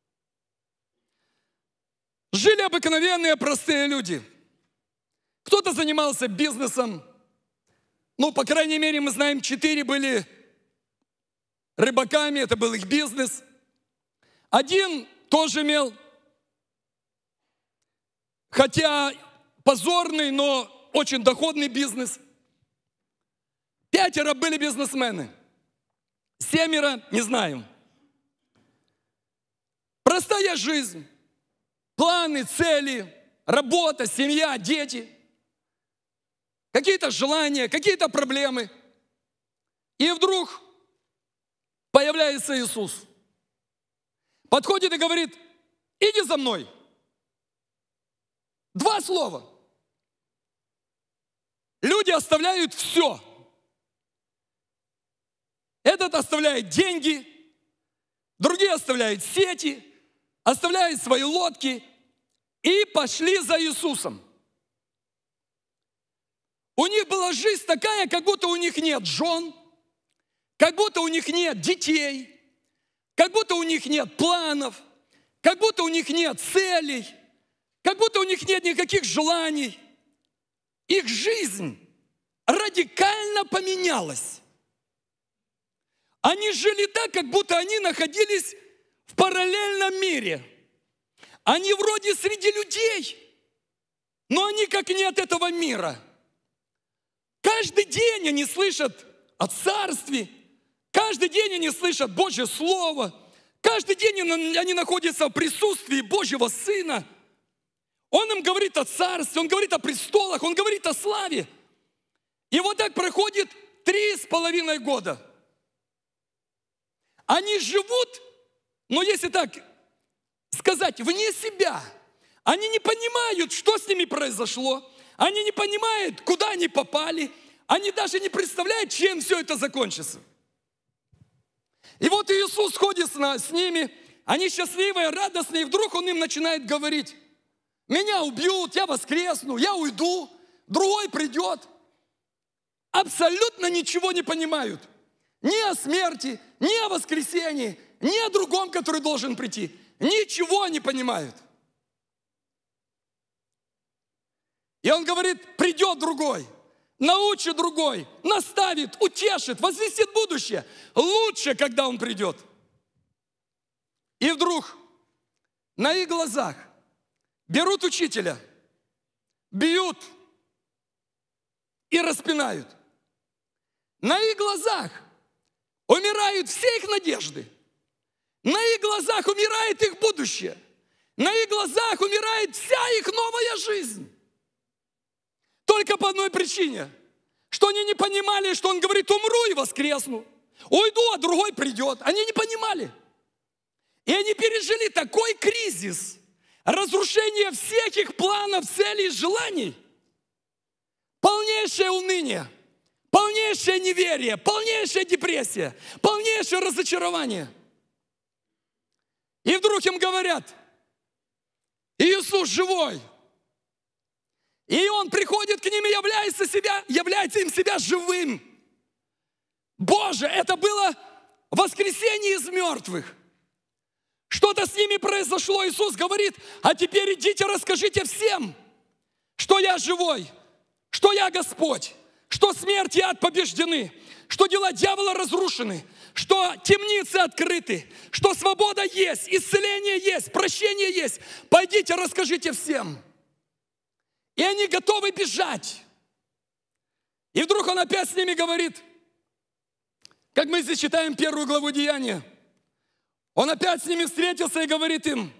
Жили обыкновенные простые люди. Кто-то занимался бизнесом. Ну, по крайней мере, мы знаем, 4 были рыбаками, это был их бизнес. Один тоже имел, хотя позорный, но очень доходный бизнес. 5 были бизнесмены. 7 не знаю. Простая жизнь. Планы, цели, работа, семья, дети. Какие-то желания, какие-то проблемы. И вдруг появляется Иисус. Подходит и говорит: иди за мной. 2 слова. Люди оставляют все. Этот оставляет деньги, другие оставляют сети, оставляют свои лодки и пошли за Иисусом. У них была жизнь такая, как будто у них нет жен, как будто у них нет детей, как будто у них нет планов, как будто у них нет целей, как будто у них нет никаких желаний. Их жизнь радикально поменялась. Они жили так, как будто они находились в параллельном мире. Они вроде среди людей, но они как не от этого мира. Каждый день они слышат о Царстве, каждый день они слышат Божье Слово, каждый день они находятся в присутствии Божьего Сына. Он им говорит о Царстве, Он говорит о престолах, Он говорит о славе. И вот так проходит 3,5 года. Они живут, но если так сказать, вне себя. Они не понимают, что с ними произошло. Они не понимают, куда они попали. Они даже не представляют, чем все это закончится. И вот Иисус ходит с ними. Они счастливые, радостные. И вдруг Он им начинает говорить: меня убьют, я воскресну, я уйду, другой придет. Абсолютно ничего не понимают. Ни о смерти, ни о воскресении, ни о другом, который должен прийти. Ничего не понимают. И Он говорит: придет другой, научит другой, наставит, утешит, возвестит будущее. Лучше, когда Он придет. И вдруг на их глазах берут учителя бьют и распинают. На их глазах умирают все их надежды. На их глазах умирает их будущее. На их глазах умирает вся их новая жизнь. Только по одной причине, что они не понимали, что он говорит: умру и воскресну. Уйду, а другой придет. Они не понимали. И они пережили такой кризис, разрушение всех их планов, целей, желаний. Полнейшее уныние, полнейшее неверие, полнейшая депрессия, полнейшее разочарование. И вдруг им говорят: Иисус живой. И Он приходит к ним и является им себя живым. Боже, это было воскресение из мертвых. Что-то с ними произошло. Иисус говорит: а теперь идите, расскажите всем, что я живой, что я Господь, что смерть и ад побеждены, что дела дьявола разрушены, что темницы открыты, что свобода есть, исцеление есть, прощение есть. Пойдите, расскажите всем. И они готовы бежать. И вдруг Он опять с ними говорит, как мы здесь читаем 1 главу Деяния, Он опять с ними встретился и говорит им: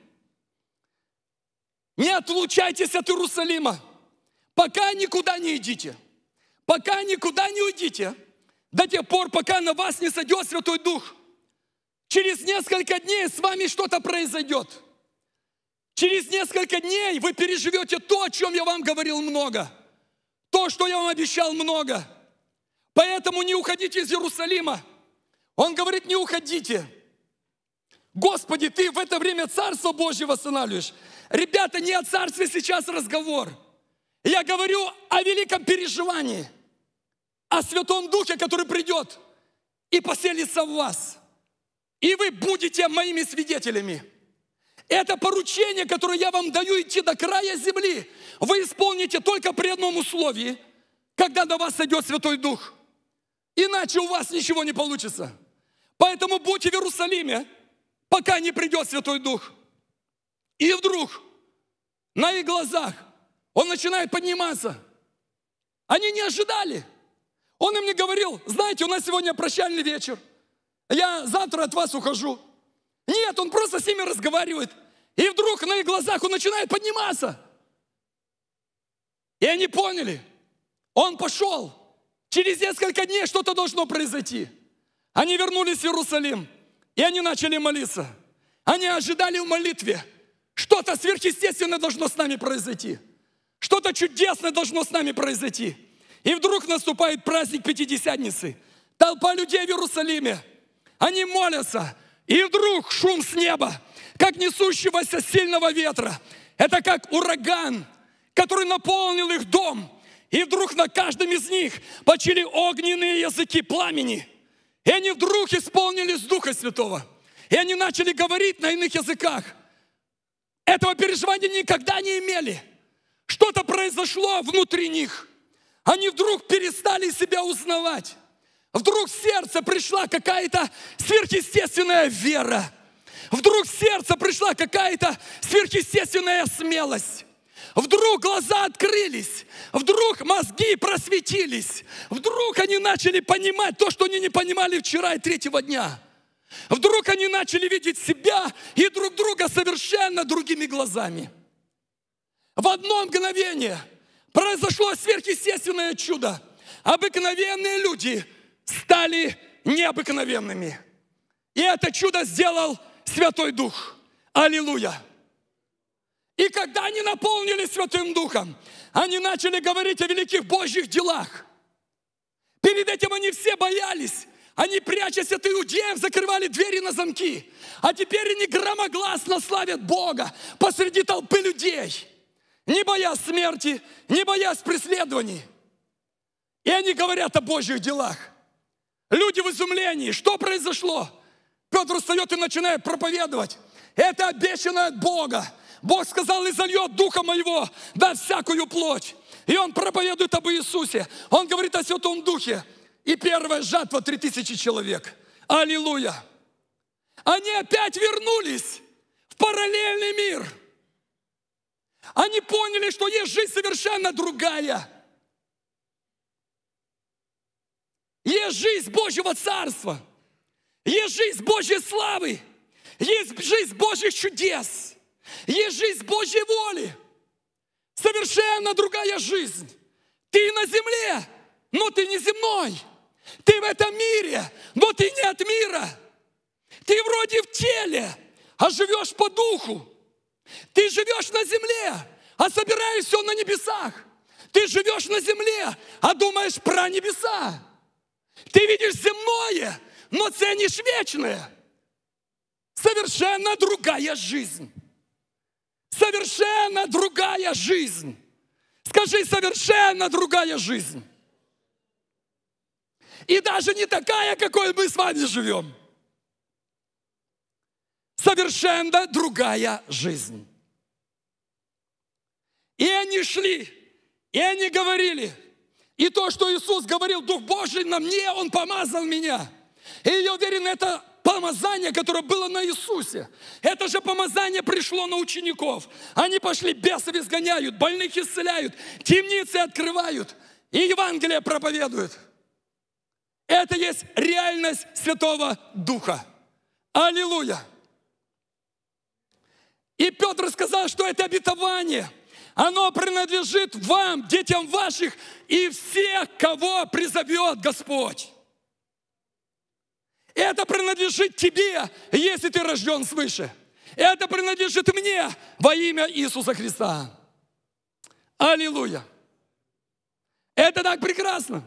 не отлучайтесь от Иерусалима, пока никуда не идите, пока никуда не уйдите, до тех пор, пока на вас не сойдет Святой Дух. Через несколько дней с вами что-то произойдет. Через несколько дней вы переживете то, о чем я вам говорил много. То, что я вам обещал много. Поэтому не уходите из Иерусалима. Он говорит: не уходите. Господи, Ты в это время Царство Божье восстанавливаешь. Ребята, не о Царстве сейчас разговор. Я говорю о великом переживании. О Святом Духе, который придет и поселится в вас. И вы будете моими свидетелями. Это поручение, которое я вам даю, идти до края земли, вы исполните только при одном условии, когда на вас сойдет Святой Дух. Иначе у вас ничего не получится. Поэтому будьте в Иерусалиме, пока не придет Святой Дух. И вдруг на их глазах Он начинает подниматься. Они не ожидали. Он им не говорил: знаете, у нас сегодня прощальный вечер, я завтра от вас ухожу. Нет, Он просто с ними разговаривает. И вдруг на их глазах Он начинает подниматься. И они поняли. Он пошел. Через несколько дней что-то должно произойти. Они вернулись в Иерусалим. И они начали молиться. Они ожидали в молитве. Что-то сверхъестественное должно с нами произойти. Что-то чудесное должно с нами произойти. И вдруг наступает праздник Пятидесятницы. Толпа людей в Иерусалиме. Они молятся. И вдруг шум с неба, как несущегося сильного ветра. Это как ураган, который наполнил их дом. И вдруг на каждом из них почили огненные языки пламени. И они вдруг исполнились Духа Святого. И они начали говорить на иных языках. Этого переживания никогда не имели. Что-то произошло внутри них. Они вдруг перестали себя узнавать. Вдруг в сердце пришла какая-то сверхъестественная вера. Вдруг в сердце пришла какая-то сверхъестественная смелость. Вдруг глаза открылись. Вдруг мозги просветились. Вдруг они начали понимать то, что они не понимали вчера и третьего дня. Вдруг они начали видеть себя и друг друга совершенно другими глазами. В одно мгновение произошло сверхъестественное чудо. Обыкновенные люди стали необыкновенными. И это чудо сделал Святой Дух. Аллилуйя! И когда они наполнились Святым Духом, они начали говорить о великих Божьих делах. Перед этим они все боялись. Они, прячась от иудеев, закрывали двери на замки. А теперь они громогласно славят Бога посреди толпы людей. Не боясь смерти, не боясь преследований. И они говорят о Божьих делах. Люди в изумлении. Что произошло? Петр встает и начинает проповедовать. Это обещано от Бога. Бог сказал: и зальет Духа Моего на всякую плоть. И Он проповедует об Иисусе. Он говорит о Святом Духе. И первая жатва 3000 человек. Аллилуйя! Они опять вернулись в параллельный мир. Они поняли, что есть жизнь совершенно другая. Есть жизнь Божьего Царства. Есть жизнь Божьей славы. Есть жизнь Божьих чудес. Есть жизнь Божьей воли. Совершенно другая жизнь. Ты на земле, но ты не земной. Ты в этом мире, но ты не от мира. Ты вроде в теле, а живешь по духу. Ты живешь на земле, а собираешь все на небесах. Ты живешь на земле, а думаешь про небеса. Ты видишь земное, но ценишь вечное. Совершенно другая жизнь. Совершенно другая жизнь. Скажи, совершенно другая жизнь. И даже не такая, какой мы с вами живем. Совершенно другая жизнь. И они шли, и они говорили. И то, что Иисус говорил, Дух Божий на мне, Он помазал меня. И я уверен, это помазание, которое было на Иисусе. Это же помазание пришло на учеников. Они пошли, бесов изгоняют, больных исцеляют, темницы открывают и Евангелие проповедуют. Это есть реальность Святого Духа. Аллилуйя! И Петр сказал, что это обетование, оно принадлежит вам, детям ваших и всех, кого призовет Господь. Это принадлежит тебе, если ты рожден свыше. Это принадлежит мне во имя Иисуса Христа. Аллилуйя! Это так прекрасно.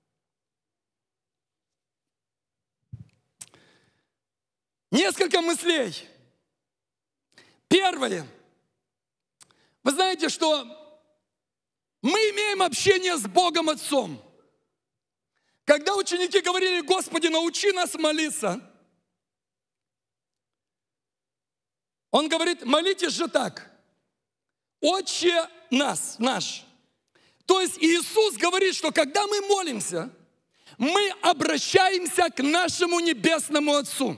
Несколько мыслей. Первое. Вы знаете, что мы имеем общение с Богом Отцом. Когда ученики говорили: Господи, научи нас молиться, Он говорит: молитесь же так: Отче наш. То есть Иисус говорит, что когда мы молимся, мы обращаемся к нашему Небесному Отцу.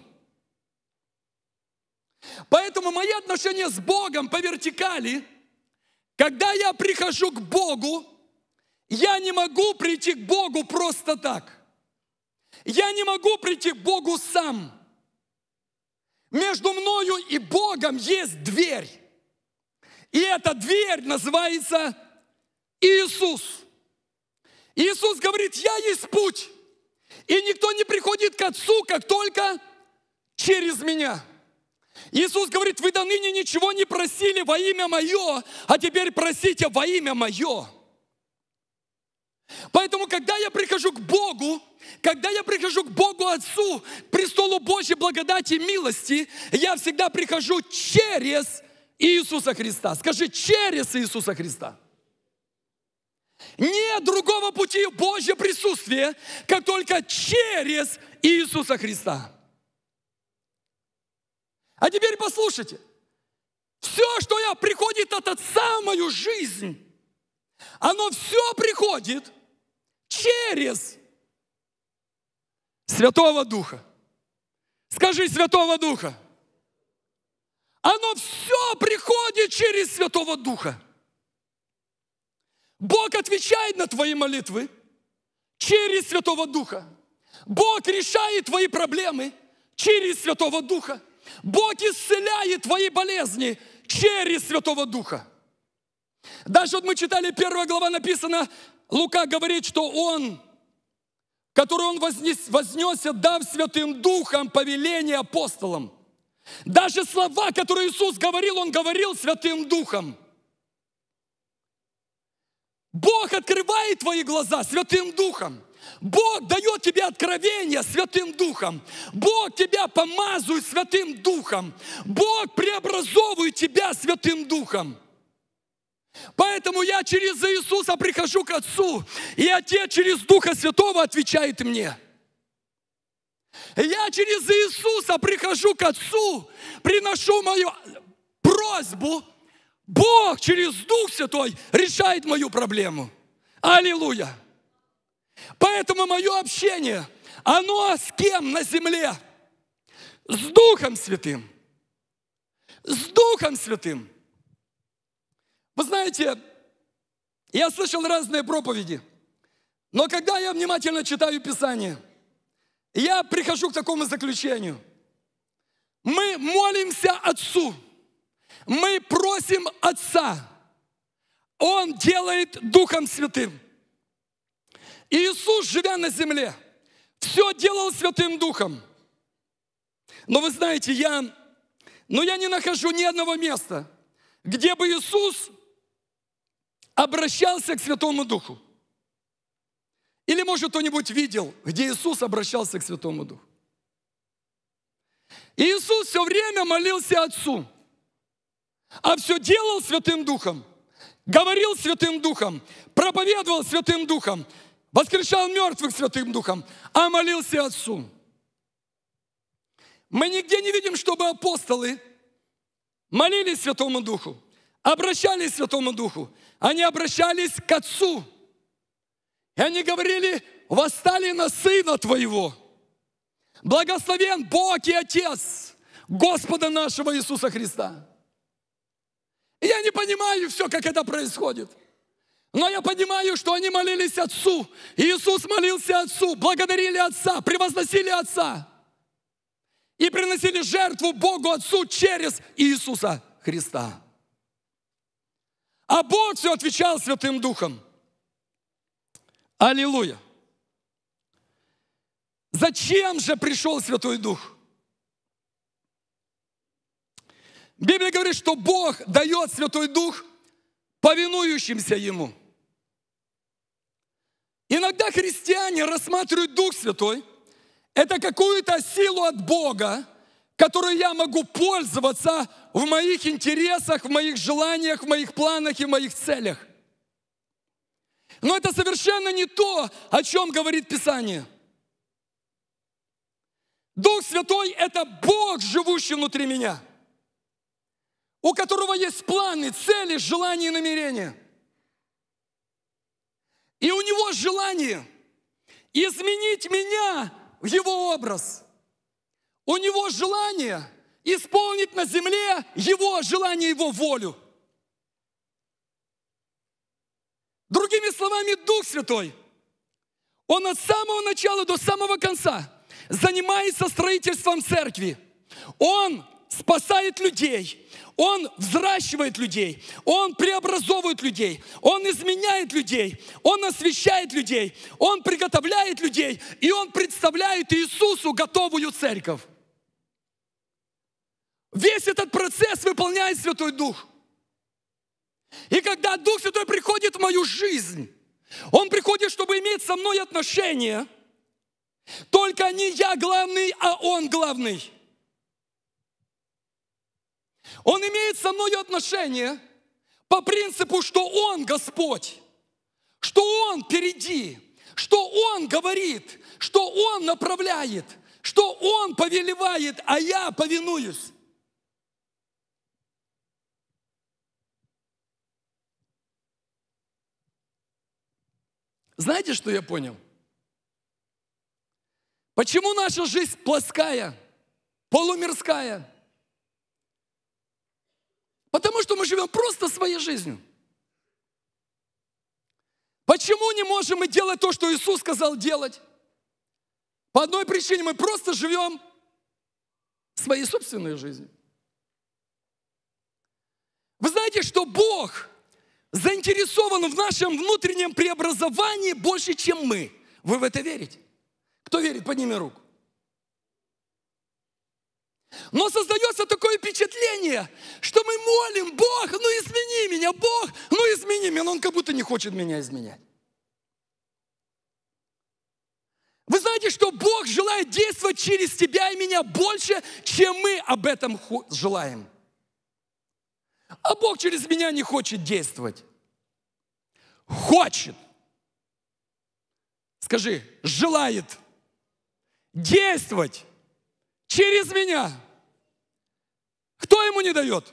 Поэтому мои отношения с Богом по вертикали, когда я прихожу к Богу, я не могу прийти к Богу просто так. Я не могу прийти к Богу сам. Между мною и Богом есть дверь. И эта дверь называется Иисус. Иисус говорит: я есть путь. И никто не приходит к Отцу, как только через меня. Иисус говорит: вы до ныне ничего не просили во имя Мое, а теперь просите во имя Мое. Поэтому, когда я прихожу к Богу Отцу, к престолу Божьей благодати и милости, я всегда прихожу через Иисуса Христа. Скажи: через Иисуса Христа. Нет другого пути в Божье присутствие, как только через Иисуса Христа. А теперь послушайте. Все, что приходит от Отца в мою жизнь, оно все приходит через Святого Духа. Скажи: Святого Духа. Оно все приходит через Святого Духа. Бог отвечает на твои молитвы через Святого Духа. Бог решает твои проблемы через Святого Духа. Бог исцеляет твои болезни через Святого Духа. Даже вот мы читали, 1 глава написано, Лука говорит, что Он, который Он вознесся, дав Святым Духом повеление апостолам. Даже слова, которые Иисус говорил, Он говорил Святым Духом. Бог открывает твои глаза Святым Духом. Бог дает тебе откровение Святым Духом. Бог тебя помазывает Святым Духом. Бог преобразовывает тебя Святым Духом. Поэтому я через Иисуса прихожу к Отцу, и Отец через Духа Святого отвечает мне. Я через Иисуса прихожу к Отцу, приношу мою просьбу, Бог через Дух Святой решает мою проблему. Аллилуйя! Поэтому мое общение, оно с кем на земле? С Духом Святым. С Духом Святым. Вы знаете, я слышал разные проповеди, но когда я внимательно читаю Писание, я прихожу к такому заключению. Мы молимся Отцу, мы просим Отца, Он делает Духом Святым. И Иисус, живя на земле, все делал Святым Духом. Но вы знаете, я не нахожу ни одного места, где бы Иисус обращался к Святому Духу. Или, может, кто-нибудь видел, где Иисус обращался к Святому Духу. И Иисус все время молился Отцу, а все делал Святым Духом, говорил Святым Духом, проповедовал Святым Духом, воскрешал мертвых Святым Духом, а молился Отцу. Мы нигде не видим, чтобы апостолы молились Святому Духу, обращались к Святому Духу. Они обращались к Отцу. И они говорили: восстали на Сына Твоего. Благословен Бог и Отец Господа нашего Иисуса Христа. И я не понимаю все, как это происходит. Но я понимаю, что они молились Отцу. Иисус молился Отцу, благодарили Отца, превозносили Отца. И приносили жертву Богу Отцу через Иисуса Христа. А Бог все отвечал Святым Духом. Аллилуйя. Зачем же пришел Святой Дух? Библия говорит, что Бог дает Святой Дух повинующимся Ему. Иногда христиане рассматривают Дух Святой это какую-то силу от Бога, которой я могу пользоваться в моих интересах, в моих желаниях, в моих планах и в моих целях. Но это совершенно не то, о чем говорит Писание. Дух Святой – это Бог, живущий внутри меня, у которого есть планы, цели, желания и намерения. И у Него желание изменить меня в Его образ. У Него желание исполнить на земле Его желание, Его волю. Другими словами, Дух Святой, Он от самого начала до самого конца занимается строительством церкви. Он спасает людей, Он взращивает людей, Он преобразовывает людей, Он изменяет людей, Он освящает людей, Он приготовляет людей, и Он представляет Иисусу готовую церковь. Весь этот процесс выполняет Святой Дух. И когда Дух Святой приходит в мою жизнь, Он приходит, чтобы иметь со мной отношения, только не я главный, а Он главный. Он имеет со мной отношения по принципу, что Он Господь, что Он впереди, что Он говорит, что Он направляет, что Он повелевает, а я повинуюсь. Знаете, что я понял? Почему наша жизнь плоская, полумирская? Потому что мы живем просто своей жизнью. Почему не можем мы делать то, что Иисус сказал делать? По одной причине: мы просто живем своей собственной жизнью. Вы знаете, что Бог заинтересован в нашем внутреннем преобразовании больше, чем мы. Вы в это верите? Кто верит, подними руку. Но создается такое впечатление, что мы молим: Бог, ну измени меня, Бог, ну измени меня. Но Он как будто не хочет меня изменять. Вы знаете, что Бог желает действовать через тебя и меня больше, чем мы об этом желаем. А Бог через меня не хочет действовать. Хочет. Скажи, желает действовать через меня. Кто ему не дает?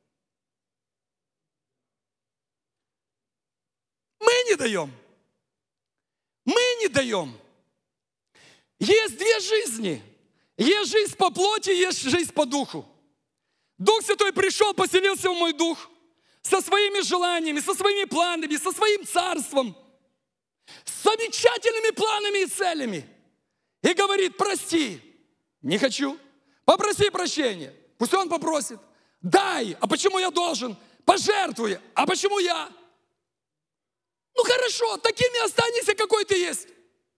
Мы не даем. Мы не даем. Есть две жизни. Есть жизнь по плоти, есть жизнь по духу. Дух Святой пришел, поселился в мой дух, со своими желаниями, со своими планами, со своим царством, с замечательными планами и целями. И говорит: прости, не хочу. Попроси прощения. Пусть он попросит. Дай, а почему я должен? Пожертвуй, а почему я? Ну хорошо, таким и останешься, какой ты есть.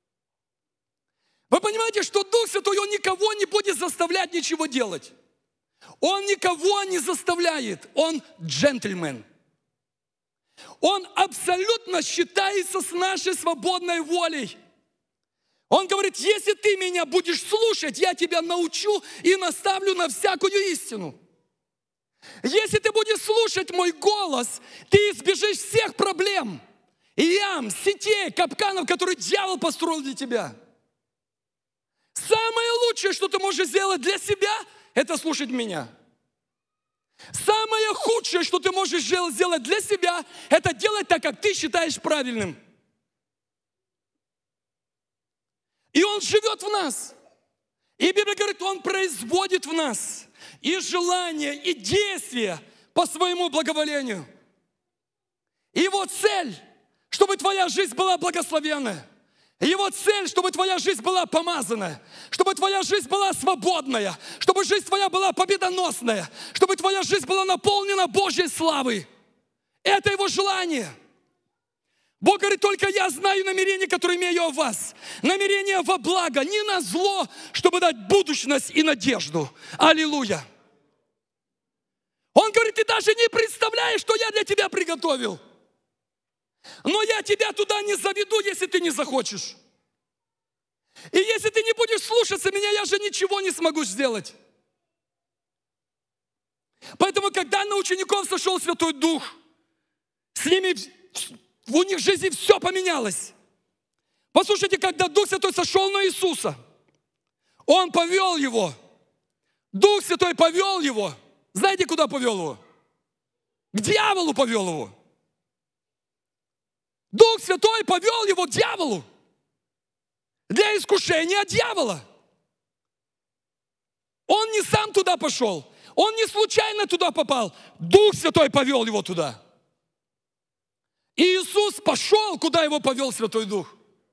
Вы понимаете, что Дух Святой, Он никого не будет заставлять ничего делать. Он никого не заставляет. Он джентльмен. Он абсолютно считается с нашей свободной волей. Он говорит: если ты меня будешь слушать, я тебя научу и наставлю на всякую истину. Если ты будешь слушать мой голос, ты избежишь всех проблем, ям, сетей, капканов, которые дьявол построил для тебя. Самое лучшее, что ты можешь сделать для себя, это слушать меня. Самое худшее, что ты можешь сделать для себя, это делать так, как ты считаешь правильным. И Он живет в нас. И Библия говорит, Он производит в нас и желания, и действия по своему благоволению. И Его цель, чтобы твоя жизнь была благословенная. Его цель, чтобы твоя жизнь была помазанная, чтобы твоя жизнь была свободная, чтобы жизнь твоя была победоносная, чтобы твоя жизнь была наполнена Божьей славой. Это Его желание. Бог говорит: только я знаю намерения, которые имею о вас. Намерения во благо, не на зло, чтобы дать будущность и надежду. Аллилуйя. Он говорит: ты даже не представляешь, что я для тебя приготовил. Но я тебя туда не заведу, если ты не захочешь. И если ты не будешь слушаться меня, я же ничего не смогу сделать. Поэтому, когда на учеников сошел Святой Дух, с ними, у них в жизни все поменялось. Послушайте, когда Дух Святой сошел на Иисуса, Он повел его. Дух Святой повел его. Знаете, куда повел его? К дьяволу повел его. Дух Святой повел его к дьяволу для искушения дьявола. Он не сам туда пошел. Он не случайно туда попал. Дух Святой повел его туда. И Иисус пошел, куда его повел Святой Дух.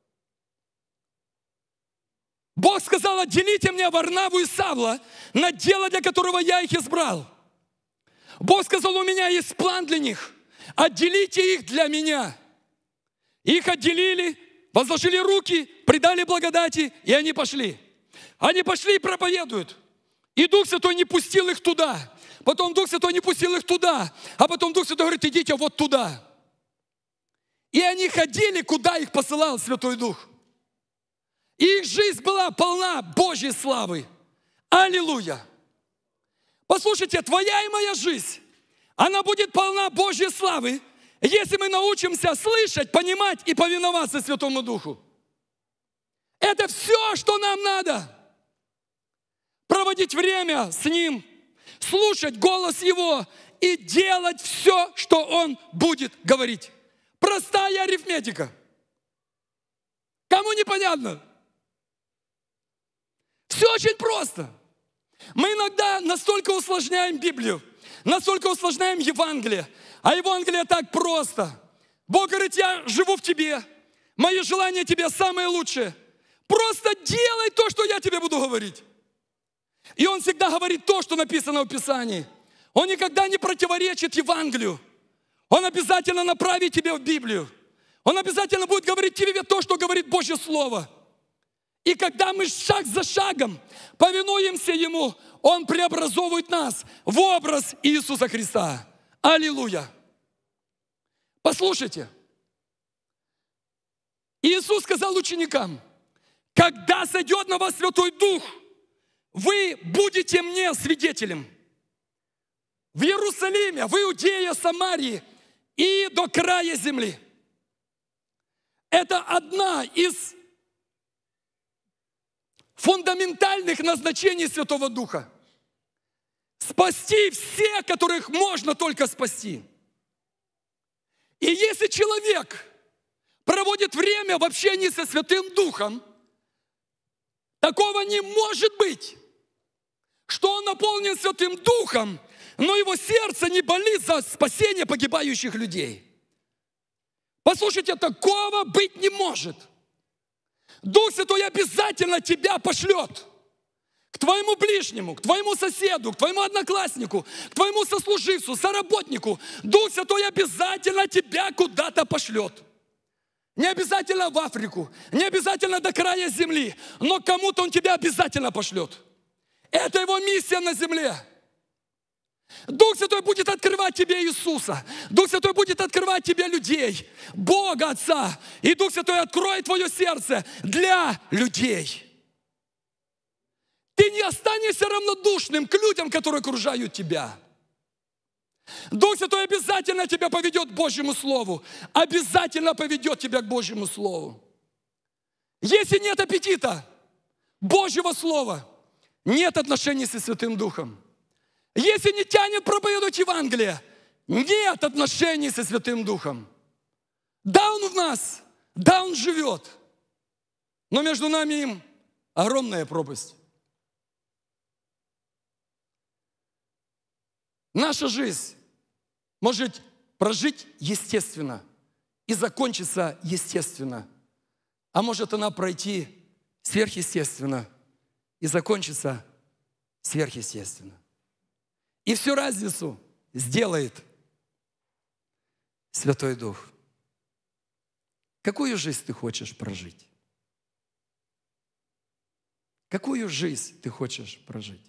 Бог сказал: отделите мне Варнаву и Савла на дело, для которого я их избрал. Бог сказал: у меня есть план для них. Отделите их для меня. Их отделили, возложили руки, придали благодати, и они пошли. Они пошли и проповедуют. И Дух Святой не пустил их туда. Потом Дух Святой не пустил их туда. А потом Дух Святой говорит: идите вот туда. И они ходили, куда их посылал Святой Дух. И их жизнь была полна Божьей славы. Аллилуйя. Послушайте, твоя и моя жизнь, она будет полна Божьей славы, если мы научимся слышать, понимать и повиноваться Святому Духу. Это все, что нам надо. Проводить время с Ним, слушать голос Его и делать все, что Он будет говорить. Простая арифметика. Кому непонятно? Все очень просто. Мы иногда настолько усложняем Библию, настолько усложняем Евангелие. А Евангелие так просто. Бог говорит: я живу в тебе. Мои желания тебе самые лучшие. Просто делай то, что я тебе буду говорить. И Он всегда говорит то, что написано в Писании. Он никогда не противоречит Евангелию. Он обязательно направит тебя в Библию. Он обязательно будет говорить тебе то, что говорит Божье Слово. И когда мы шаг за шагом повинуемся Ему, Он преобразовывает нас в образ Иисуса Христа. Аллилуйя. Послушайте. Иисус сказал ученикам: когда сойдет на вас Святой Дух, вы будете мне свидетелем. В Иерусалиме, в Иудее, Самарии и до края земли. Это одна из фундаментальных назначений Святого Духа. Спасти всех, которых можно только спасти. И если человек проводит время в общении со Святым Духом, такого не может быть, что он наполнен Святым Духом, но его сердце не болит за это спасение погибающих людей. Послушайте, такого быть не может. Дух Святой обязательно тебя пошлет к твоему ближнему, к твоему соседу, к твоему однокласснику, к твоему сослуживцу, соработнику. Дух Святой обязательно тебя куда-то пошлет. Не обязательно в Африку, не обязательно до края земли, но кому-то Он тебя обязательно пошлет. Это Его миссия на земле. Дух Святой будет открывать тебе Иисуса. Дух Святой будет открывать тебе людей, Бога Отца. И Дух Святой откроет твое сердце для людей. Ты не останешься равнодушным к людям, которые окружают тебя. Дух Святой обязательно тебя поведет к Божьему Слову. Обязательно поведет тебя к Божьему Слову. Если нет аппетита Божьего Слова, нет отношений со Святым Духом. Если не тянет проповедовать Евангелие, нет отношений со Святым Духом. Да, Он в нас, да, Он живет, но между нами и им огромная пропасть. Наша жизнь может прожить естественно и закончиться естественно, а может она пройти сверхъестественно и закончиться сверхъестественно. И всю разницу сделает Святой Дух. Какую жизнь ты хочешь прожить? Какую жизнь ты хочешь прожить?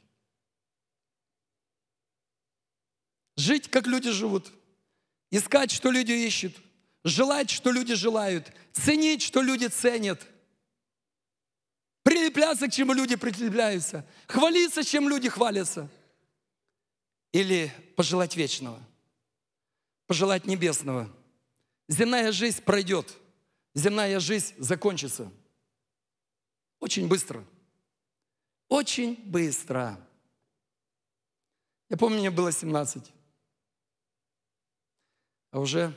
Жить, как люди живут. Искать, что люди ищут. Желать, что люди желают. Ценить, что люди ценят. Прилепляться, к чему люди прилепляются. Хвалиться, чем люди хвалятся. Или пожелать вечного, пожелать небесного. Земная жизнь пройдет, земная жизнь закончится. Очень быстро. Очень быстро. Я помню, мне было 17. А уже,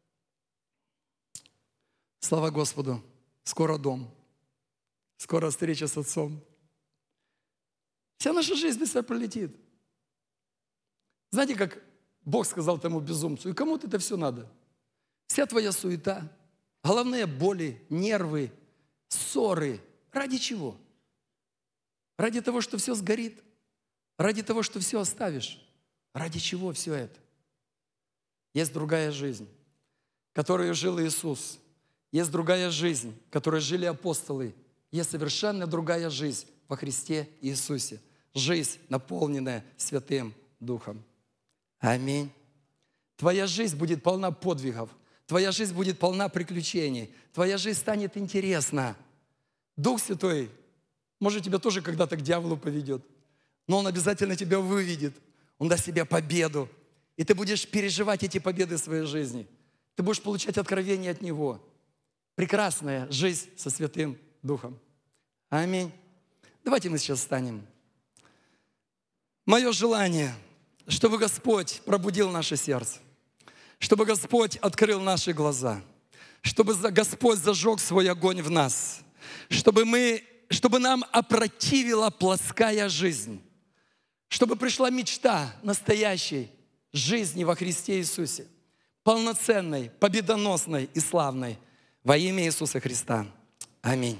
слава Господу, скоро дом, скоро встреча с Отцом. Вся наша жизнь быстро пролетит. Знаете, как Бог сказал тому безумцу, и кому-то это все надо. Вся твоя суета, головные боли, нервы, ссоры. Ради чего? Ради того, что все сгорит? Ради того, что все оставишь? Ради чего все это? Есть другая жизнь, которую жил Иисус. Есть другая жизнь, которой жили апостолы. Есть совершенно другая жизнь во Христе Иисусе. Жизнь, наполненная Святым Духом. Аминь. Твоя жизнь будет полна подвигов. Твоя жизнь будет полна приключений. Твоя жизнь станет интересна. Дух Святой, может, тебя тоже когда-то к дьяволу поведет. Но Он обязательно тебя выведет. Он даст тебе победу. И ты будешь переживать эти победы в своей жизни. Ты будешь получать откровение от Него. Прекрасная жизнь со Святым Духом. Аминь. Давайте мы сейчас встанем. Мое желание, чтобы Господь пробудил наше сердце, чтобы Господь открыл наши глаза, чтобы Господь зажег свой огонь в нас, чтобы нам опротивила плоская жизнь, чтобы пришла мечта настоящей жизни во Христе Иисусе, полноценной, победоносной и славной во имя Иисуса Христа. Аминь.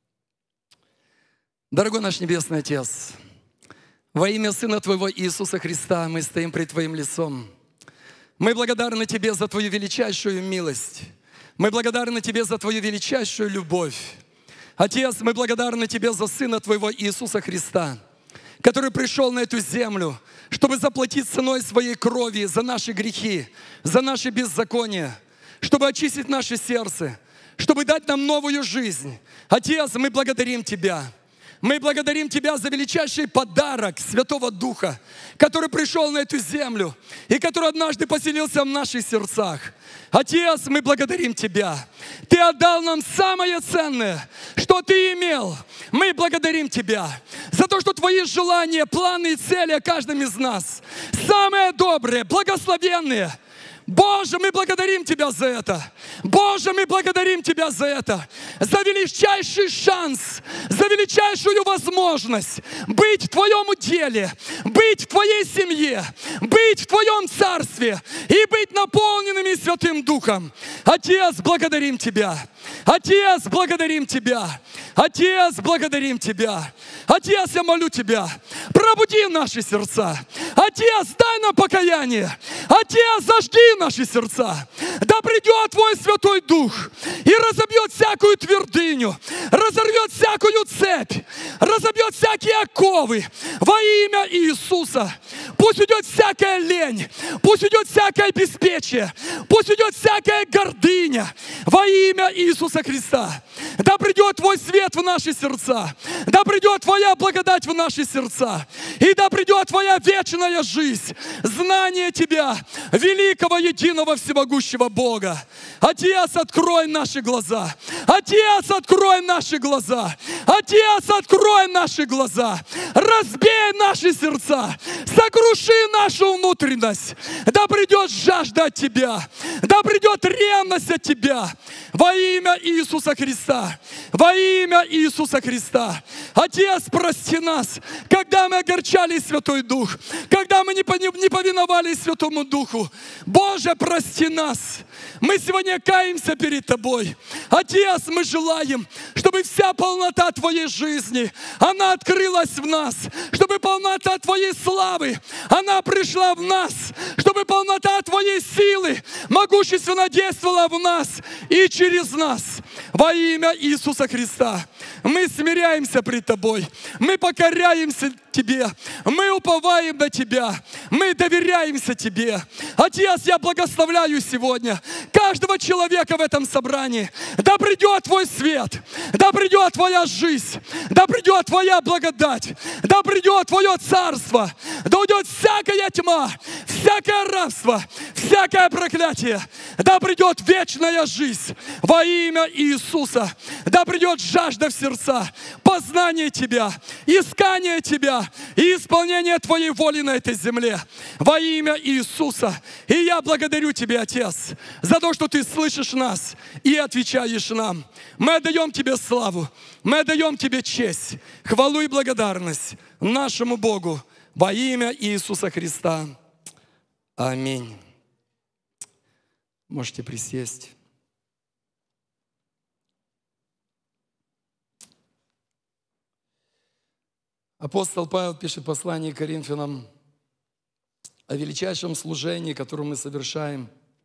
Дорогой наш Небесный Отец, во имя Сына Твоего Иисуса Христа мы стоим пред Твоим лицом. Мы благодарны Тебе за Твою величайшую милость. Мы благодарны Тебе за Твою величайшую любовь. Отец, мы благодарны Тебе за Сына Твоего Иисуса Христа, который пришел на эту землю, чтобы заплатить ценой своей крови за наши грехи, за наши беззакония, чтобы очистить наше сердце, чтобы дать нам новую жизнь. Отец, мы благодарим Тебя. Мы благодарим Тебя за величайший подарок Святого Духа, который пришел на эту землю и который однажды поселился в наших сердцах. Отец, мы благодарим Тебя. Ты отдал нам самое ценное, что Ты имел. Мы благодарим Тебя за то, что Твои желания, планы и цели о каждом из нас самые добрые, благословенные. Боже, мы благодарим Тебя за это. Боже, мы благодарим Тебя за это. За величайший шанс, за величайшую возможность быть в Твоем уделе, быть в Твоей семье, быть в Твоем царстве. быть наполненными Святым Духом. Отец, благодарим Тебя. Отец, благодарим Тебя. Отец, благодарим Тебя. Отец, я молю Тебя, пробуди наши сердца. Отец, дай нам покаяние. Отец, зажги наши сердца. Да придет Твой Святой Дух и разобьет всякую твердыню, разорвет всякую цепь, разобьет всякие оковы во имя Иисуса. Пусть уйдет всякая лень, пусть уйдет всякое беспечие, пусть уйдет всякая гордыня во имя Иисуса Христа. Да придет Твой свет в наши сердца, да придет Твоя благодать в наши сердца, и да придет Твоя вечная жизнь, знание Тебя, великого, единого, всемогущего Бога. Отец, открой наши глаза. Отец, открой наши глаза. Отец, открой наши глаза. Разбей наши сердца. Сокруши нашу внутренность. Да придет жажда от Тебя. Да придет ревность от Тебя. Во имя Иисуса Христа. Во имя Иисуса Христа. Отец, прости нас, когда мы огорчали Святой Дух, когда мы не повиновались Святому Духу. Боже, прости нас. Мы сегодня каемся перед Тобой. Отец, мы желаем, чтобы вся полнота Твоей жизни, она открылась в нас, чтобы полнота Твоей славы, она пришла в нас, чтобы полнота Твоей силы могущественно действовала в нас и через нас. Во имя Иисуса Христа мы смиряемся пред Тобой, мы покоряемся Тебе, мы уповаем на Тебя, мы доверяемся Тебе. Отец, я благословляю сегодня каждого человека в этом собрании. Да придет Твой свет, да придет Твоя жизнь, да придет Твоя благодать, да придет Твое царство, да уйдет всякая тьма, всякое рабство, всякое проклятие, да придет вечная жизнь во имя Иисуса, да придет жажда в сердца, познание Тебя, искание Тебя и исполнение Твоей воли на этой земле во имя Иисуса. И я благодарю Тебя, Отец, за то, что Ты слышишь нас и отвечаешь нам. Мы отдаем Тебе славу, мы отдаем Тебе честь, хвалу и благодарность нашему Богу во имя Иисуса Христа. Аминь. Можете присесть. Апостол Павел пишет послание к Коринфянам о величайшем служении, которое мы совершаем.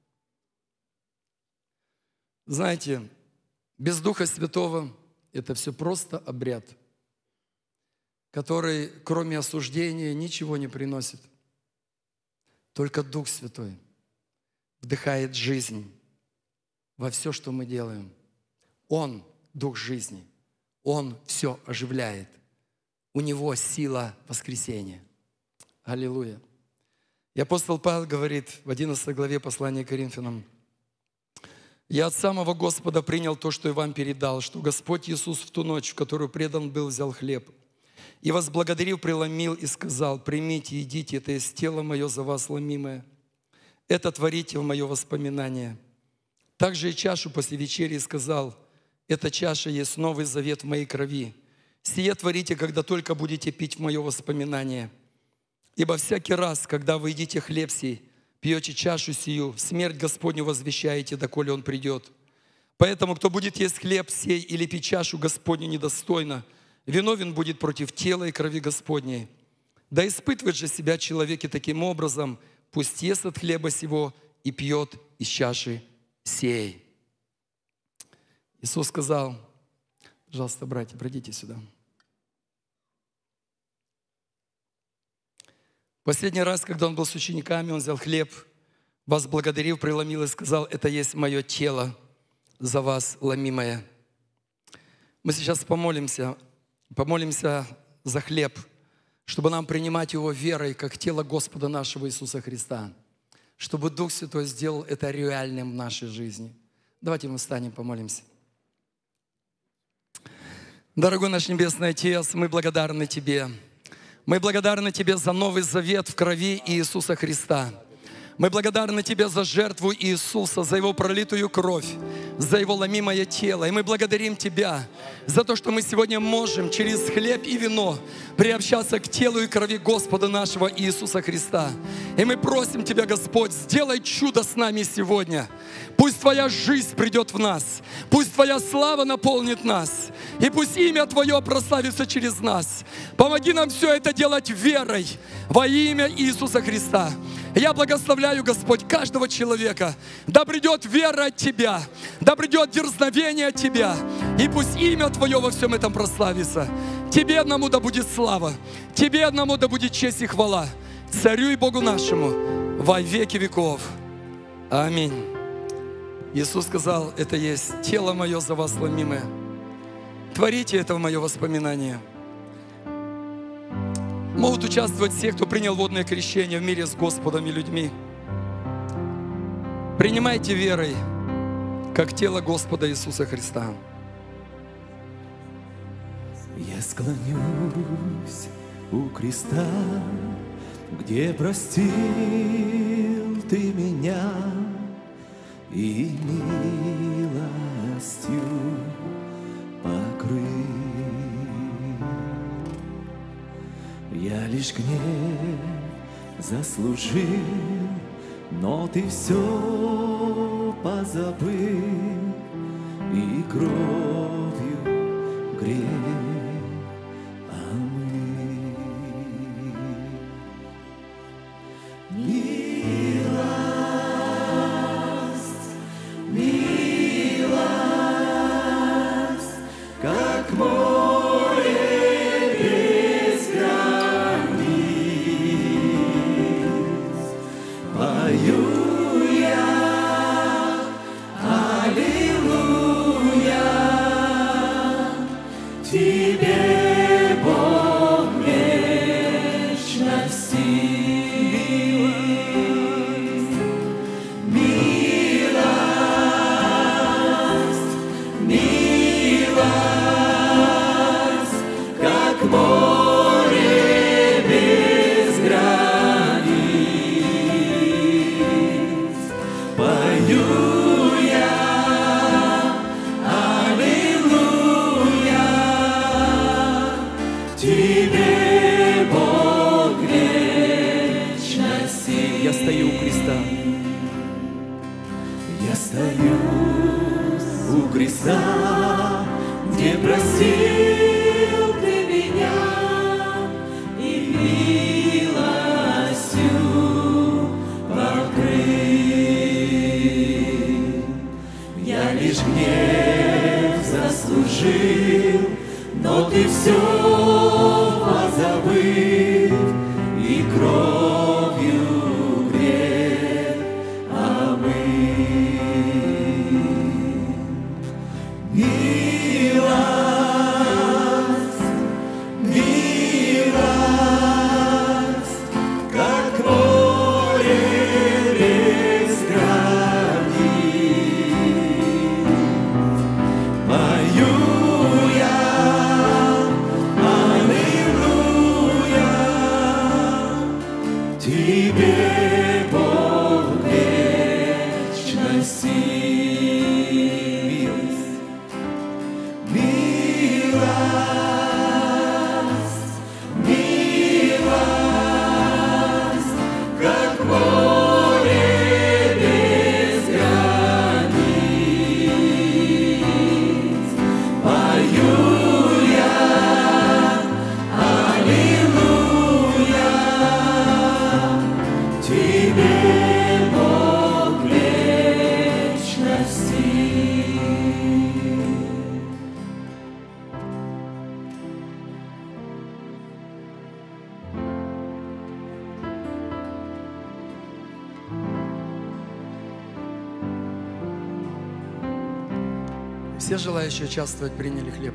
Знаете, без Духа Святого это все просто обряд, который, кроме осуждения, ничего не приносит. Только Дух Святой вдыхает жизнь во все, что мы делаем. Он – Дух жизни. Он все оживляет. У Него сила воскресения. Аллилуйя. И апостол Павел говорит в 11 главе послания к Коринфянам: «Я от самого Господа принял то, что и вам передал, что Господь Иисус в ту ночь, в которую предан был, взял хлеб, и возблагодарив, преломил и сказал: примите, едите, это есть тело мое за вас ломимое. Это творите в мое воспоминание. Также и чашу после вечери сказал: эта чаша есть новый завет в моей крови. Сие творите, когда только будете пить в мое воспоминание. Ибо всякий раз, когда вы едите хлеб сей, пьете чашу сию, смерть Господню возвещаете, доколе Он придет. Поэтому, кто будет есть хлеб сей или пить чашу Господню недостойно, виновен будет против тела и крови Господней. Да испытывает же себя человек и таким образом, пусть ест от хлеба сего и пьет из чаши сей». Иисус сказал, пожалуйста, братья, пройдите сюда. Последний раз, когда Он был с учениками, Он взял хлеб, возблагодарил, преломил и сказал: это есть мое тело за вас ломимое. Мы сейчас помолимся за хлеб, чтобы нам принимать его верой, как тело Господа нашего Иисуса Христа, чтобы Дух Святой сделал это реальным в нашей жизни. Давайте мы встанем, помолимся. Дорогой наш Небесный Отец, мы благодарны Тебе. Мы благодарны Тебе за Новый Завет в крови Иисуса Христа. Мы благодарны Тебе за жертву Иисуса, за Его пролитую кровь, за Его ломимое тело. И мы благодарим Тебя за то, что мы сегодня можем через хлеб и вино приобщаться к телу и крови Господа нашего Иисуса Христа. И мы просим Тебя, Господь, сделай чудо с нами сегодня. Пусть Твоя жизнь придет в нас, пусть Твоя слава наполнит нас, и пусть имя Твое прославится через нас. Помоги нам все это делать верой во имя Иисуса Христа. Я благословляю, Господь, каждого человека. Да придет вера от Тебя, да придет дерзновение от Тебя, и пусть имя Твое во всем этом прославится. Тебе одному да будет слава, Тебе одному да будет честь и хвала, Царю и Богу нашему во веки веков. Аминь. Иисус сказал: это есть тело Мое за вас ломимое. Творите это в мое воспоминание. Могут участвовать все, кто принял водное крещение в мире с Господом и людьми. Принимайте верой, как тело Господа Иисуса Христа. Я склонюсь у креста, где простил Ты меня и милостью покрыл. Я лишь гнев заслужил, но Ты все позабыл и кровью грех омыл. Милость, милость, как море без границ, пою я, аллилуйя, Тебе, Бог вечности. Милость, милость, как море без границ, пою я, аллилуйя, Тебе, Бог вечности. Я стою у креста. Я стою у креста, где простил Ты меня и милостью покрыл. Я лишь гнев заслужил, но Ты все позабыл и кровью грех омыл. Милость, милость, как море без границ, пою я, аллилуйя, Тебе, Бог вечности. Милость, милость, как море без границ, пою я, аллилуйя, Тебе, Бог вечности. Все желающие участвовать приняли хлеб.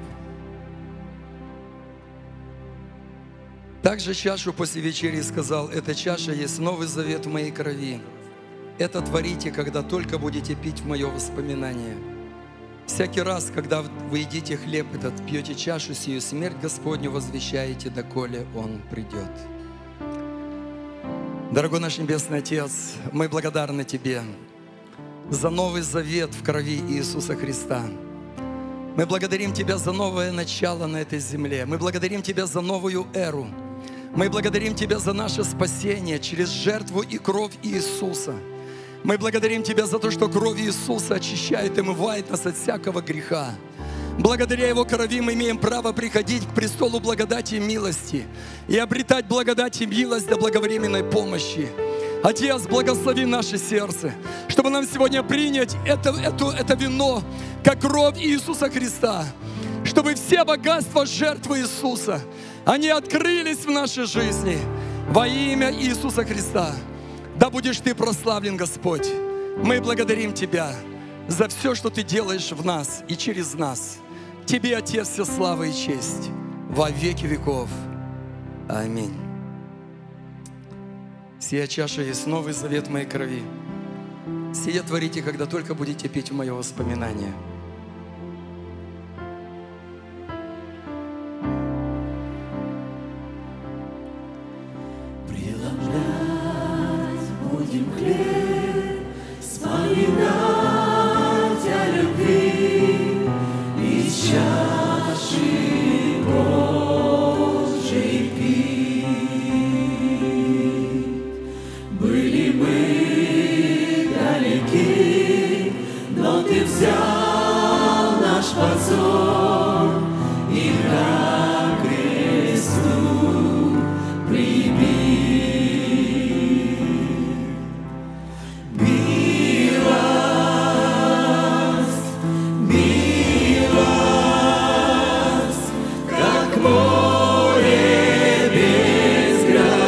Также чашу после вечери сказал: эта чаша есть новый завет в моей крови. Это творите, когда только будете пить в мое воспоминание. Всякий раз, когда вы едите хлеб этот, пьете чашу сию, смерть Господню возвещаете, доколе Он придет. Дорогой наш Небесный Отец, мы благодарны Тебе за новый завет в крови Иисуса Христа. Мы благодарим Тебя за новое начало на этой земле. Мы благодарим Тебя за новую эру. Мы благодарим Тебя за наше спасение через жертву и кровь Иисуса. Мы благодарим Тебя за то, что кровь Иисуса очищает и омывает нас от всякого греха. Благодаря Его крови мы имеем право приходить к престолу благодати и милости и обретать благодать и милость для благовременной помощи. Отец, благослови наше сердце, чтобы нам сегодня принять это вино, как кровь Иисуса Христа, чтобы все богатства жертвы Иисуса, они открылись в нашей жизни во имя Иисуса Христа. Да будешь Ты прославлен, Господь. Мы благодарим Тебя за все, что Ты делаешь в нас и через нас. Тебе, Отец, вся слава и честь во веки веков. Аминь. Сия чаша есть новый завет моей крови. Сия творите, когда только будете пить в мое воспоминание. Преломлять будем хлеб, вспоминать о любви из чаши Божьей пить. Были мы далеки, но Ты взял наш позор и к кресту прибил. Милость, как море без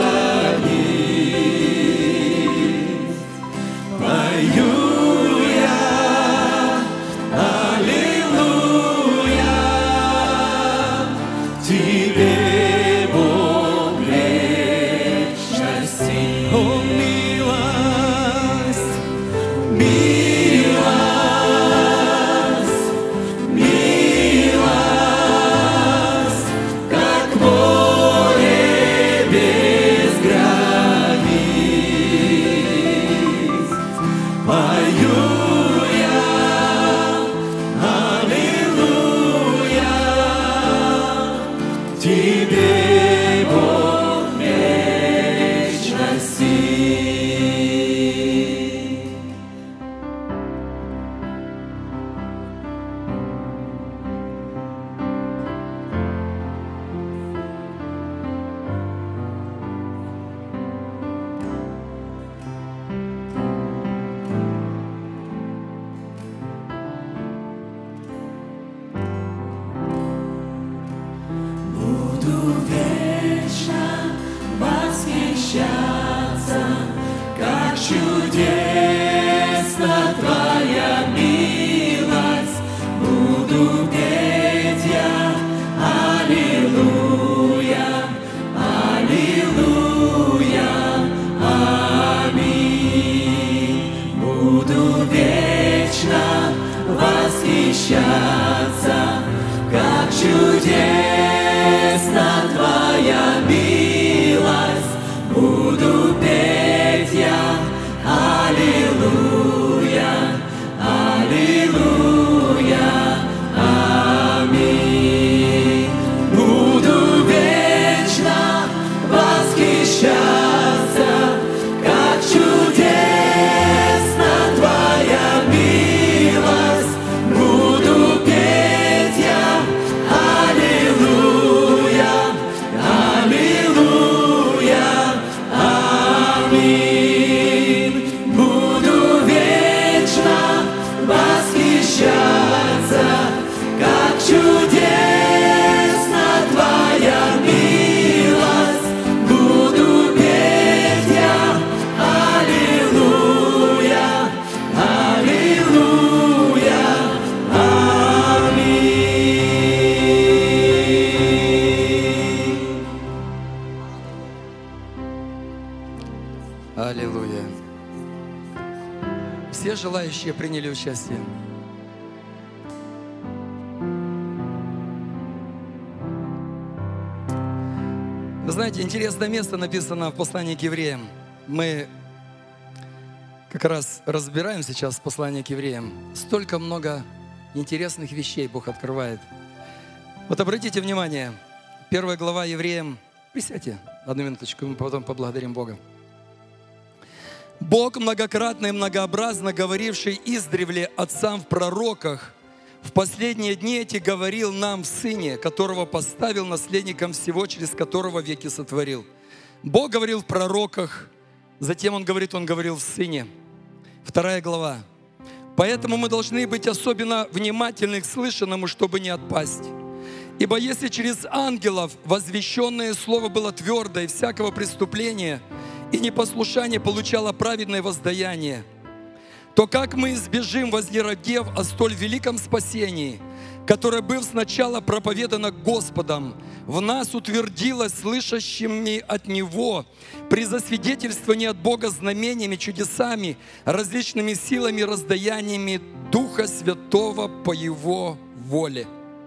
границ. Пою я, аллилуйя, Тебе, Бог, вечности. О, милость, милость, милость, как море без границ. Пою я, аллилуйя, Тебе, Бог, вечности. Буду вечно восхищаться, как чудесна Твоя милость. Буду петь я, аллилуйя, аллилуйя, аминь. Буду вечно восхищаться, как чудесна Твоя милость. Буду петь я, аллилуйя, аллилуйя, аминь. Буду вечно восхищаться, как чудесна Твоя милость. Буду петь я, аллилуйя, аллилуйя, аминь. Буду вечно восхищаться, как чудесна Твоя милость. Буду петь я, аллилуйя, аллилуйя, аминь. Аллилуйя. Все желающие приняли участие. Вы знаете, интересное место написано в послании к евреям. Мы как раз разбираем сейчас послание к евреям. Столько много интересных вещей Бог открывает. Вот обратите внимание, 1 глава евреям. Присядьте одну минуточку, мы потом поблагодарим Бога. Бог многократно и многообразно говоривший издревле отцам в пророках, в последние дни эти говорил нам в Сыне, которого поставил наследником всего, через которого веки сотворил. Бог говорил в пророках, затем Он говорил в Сыне. 2 глава. Поэтому мы должны быть особенно внимательны к слышанному, чтобы не отпасть. Ибо если через ангелов возвещенное слово было твердо, и всякого преступления и непослушания получало праведное воздаяние, то как мы избежим, вознеродев о столь великом спасении, которое, быв сначала проповедано Господом, в нас утвердилось слышащими от Него при засвидетельствовании от Бога знамениями, чудесами, различными силами, раздаяниями Духа Святого по Его воле.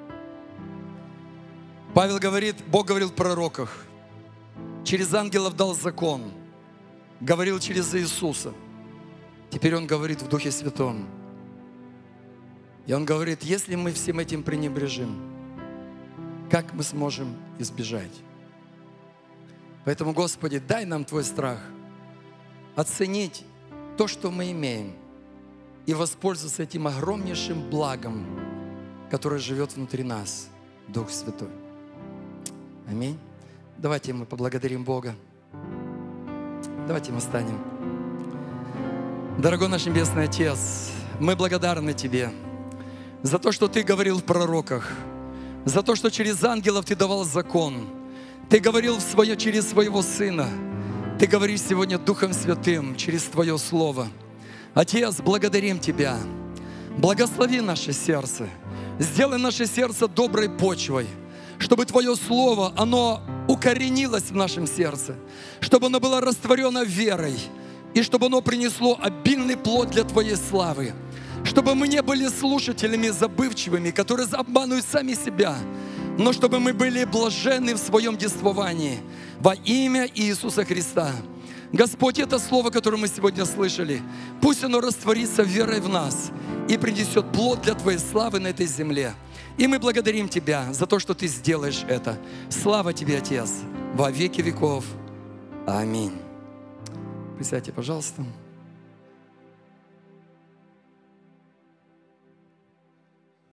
Павел говорит, Бог говорил в пророках, через ангелов дал закон, говорил через Иисуса. Теперь Он говорит в Духе Святом. И Он говорит, если мы всем этим пренебрежим, как мы сможем избежать? Поэтому, Господи, дай нам Твой страх оценить то, что мы имеем, и воспользоваться этим огромнейшим благом, которое живет внутри нас, Дух Святой. Аминь. Давайте мы поблагодарим Бога. Давайте мы встанем. Дорогой наш Небесный Отец, мы благодарны Тебе за то, что Ты говорил в пророках, за то, что через ангелов Ты давал закон, Ты говорил через Своего Сына, Ты говоришь сегодня Духом Святым через Твое Слово. Отец, благодарим Тебя. Благослови наше сердце. Сделай наше сердце доброй почвой, чтобы Твое Слово, оно укоренилось в нашем сердце, чтобы оно было растворено верой, и чтобы оно принесло обильный плод для Твоей славы. Чтобы мы не были слушателями забывчивыми, которые обманывают сами себя, но чтобы мы были блаженны в своем действовании во имя Иисуса Христа. Господь, это слово, которое мы сегодня слышали, пусть оно растворится верой в нас и принесет плод для Твоей славы на этой земле. И мы благодарим Тебя за то, что Ты сделаешь это. Слава Тебе, Отец, во веки веков. Аминь. Присядьте, пожалуйста.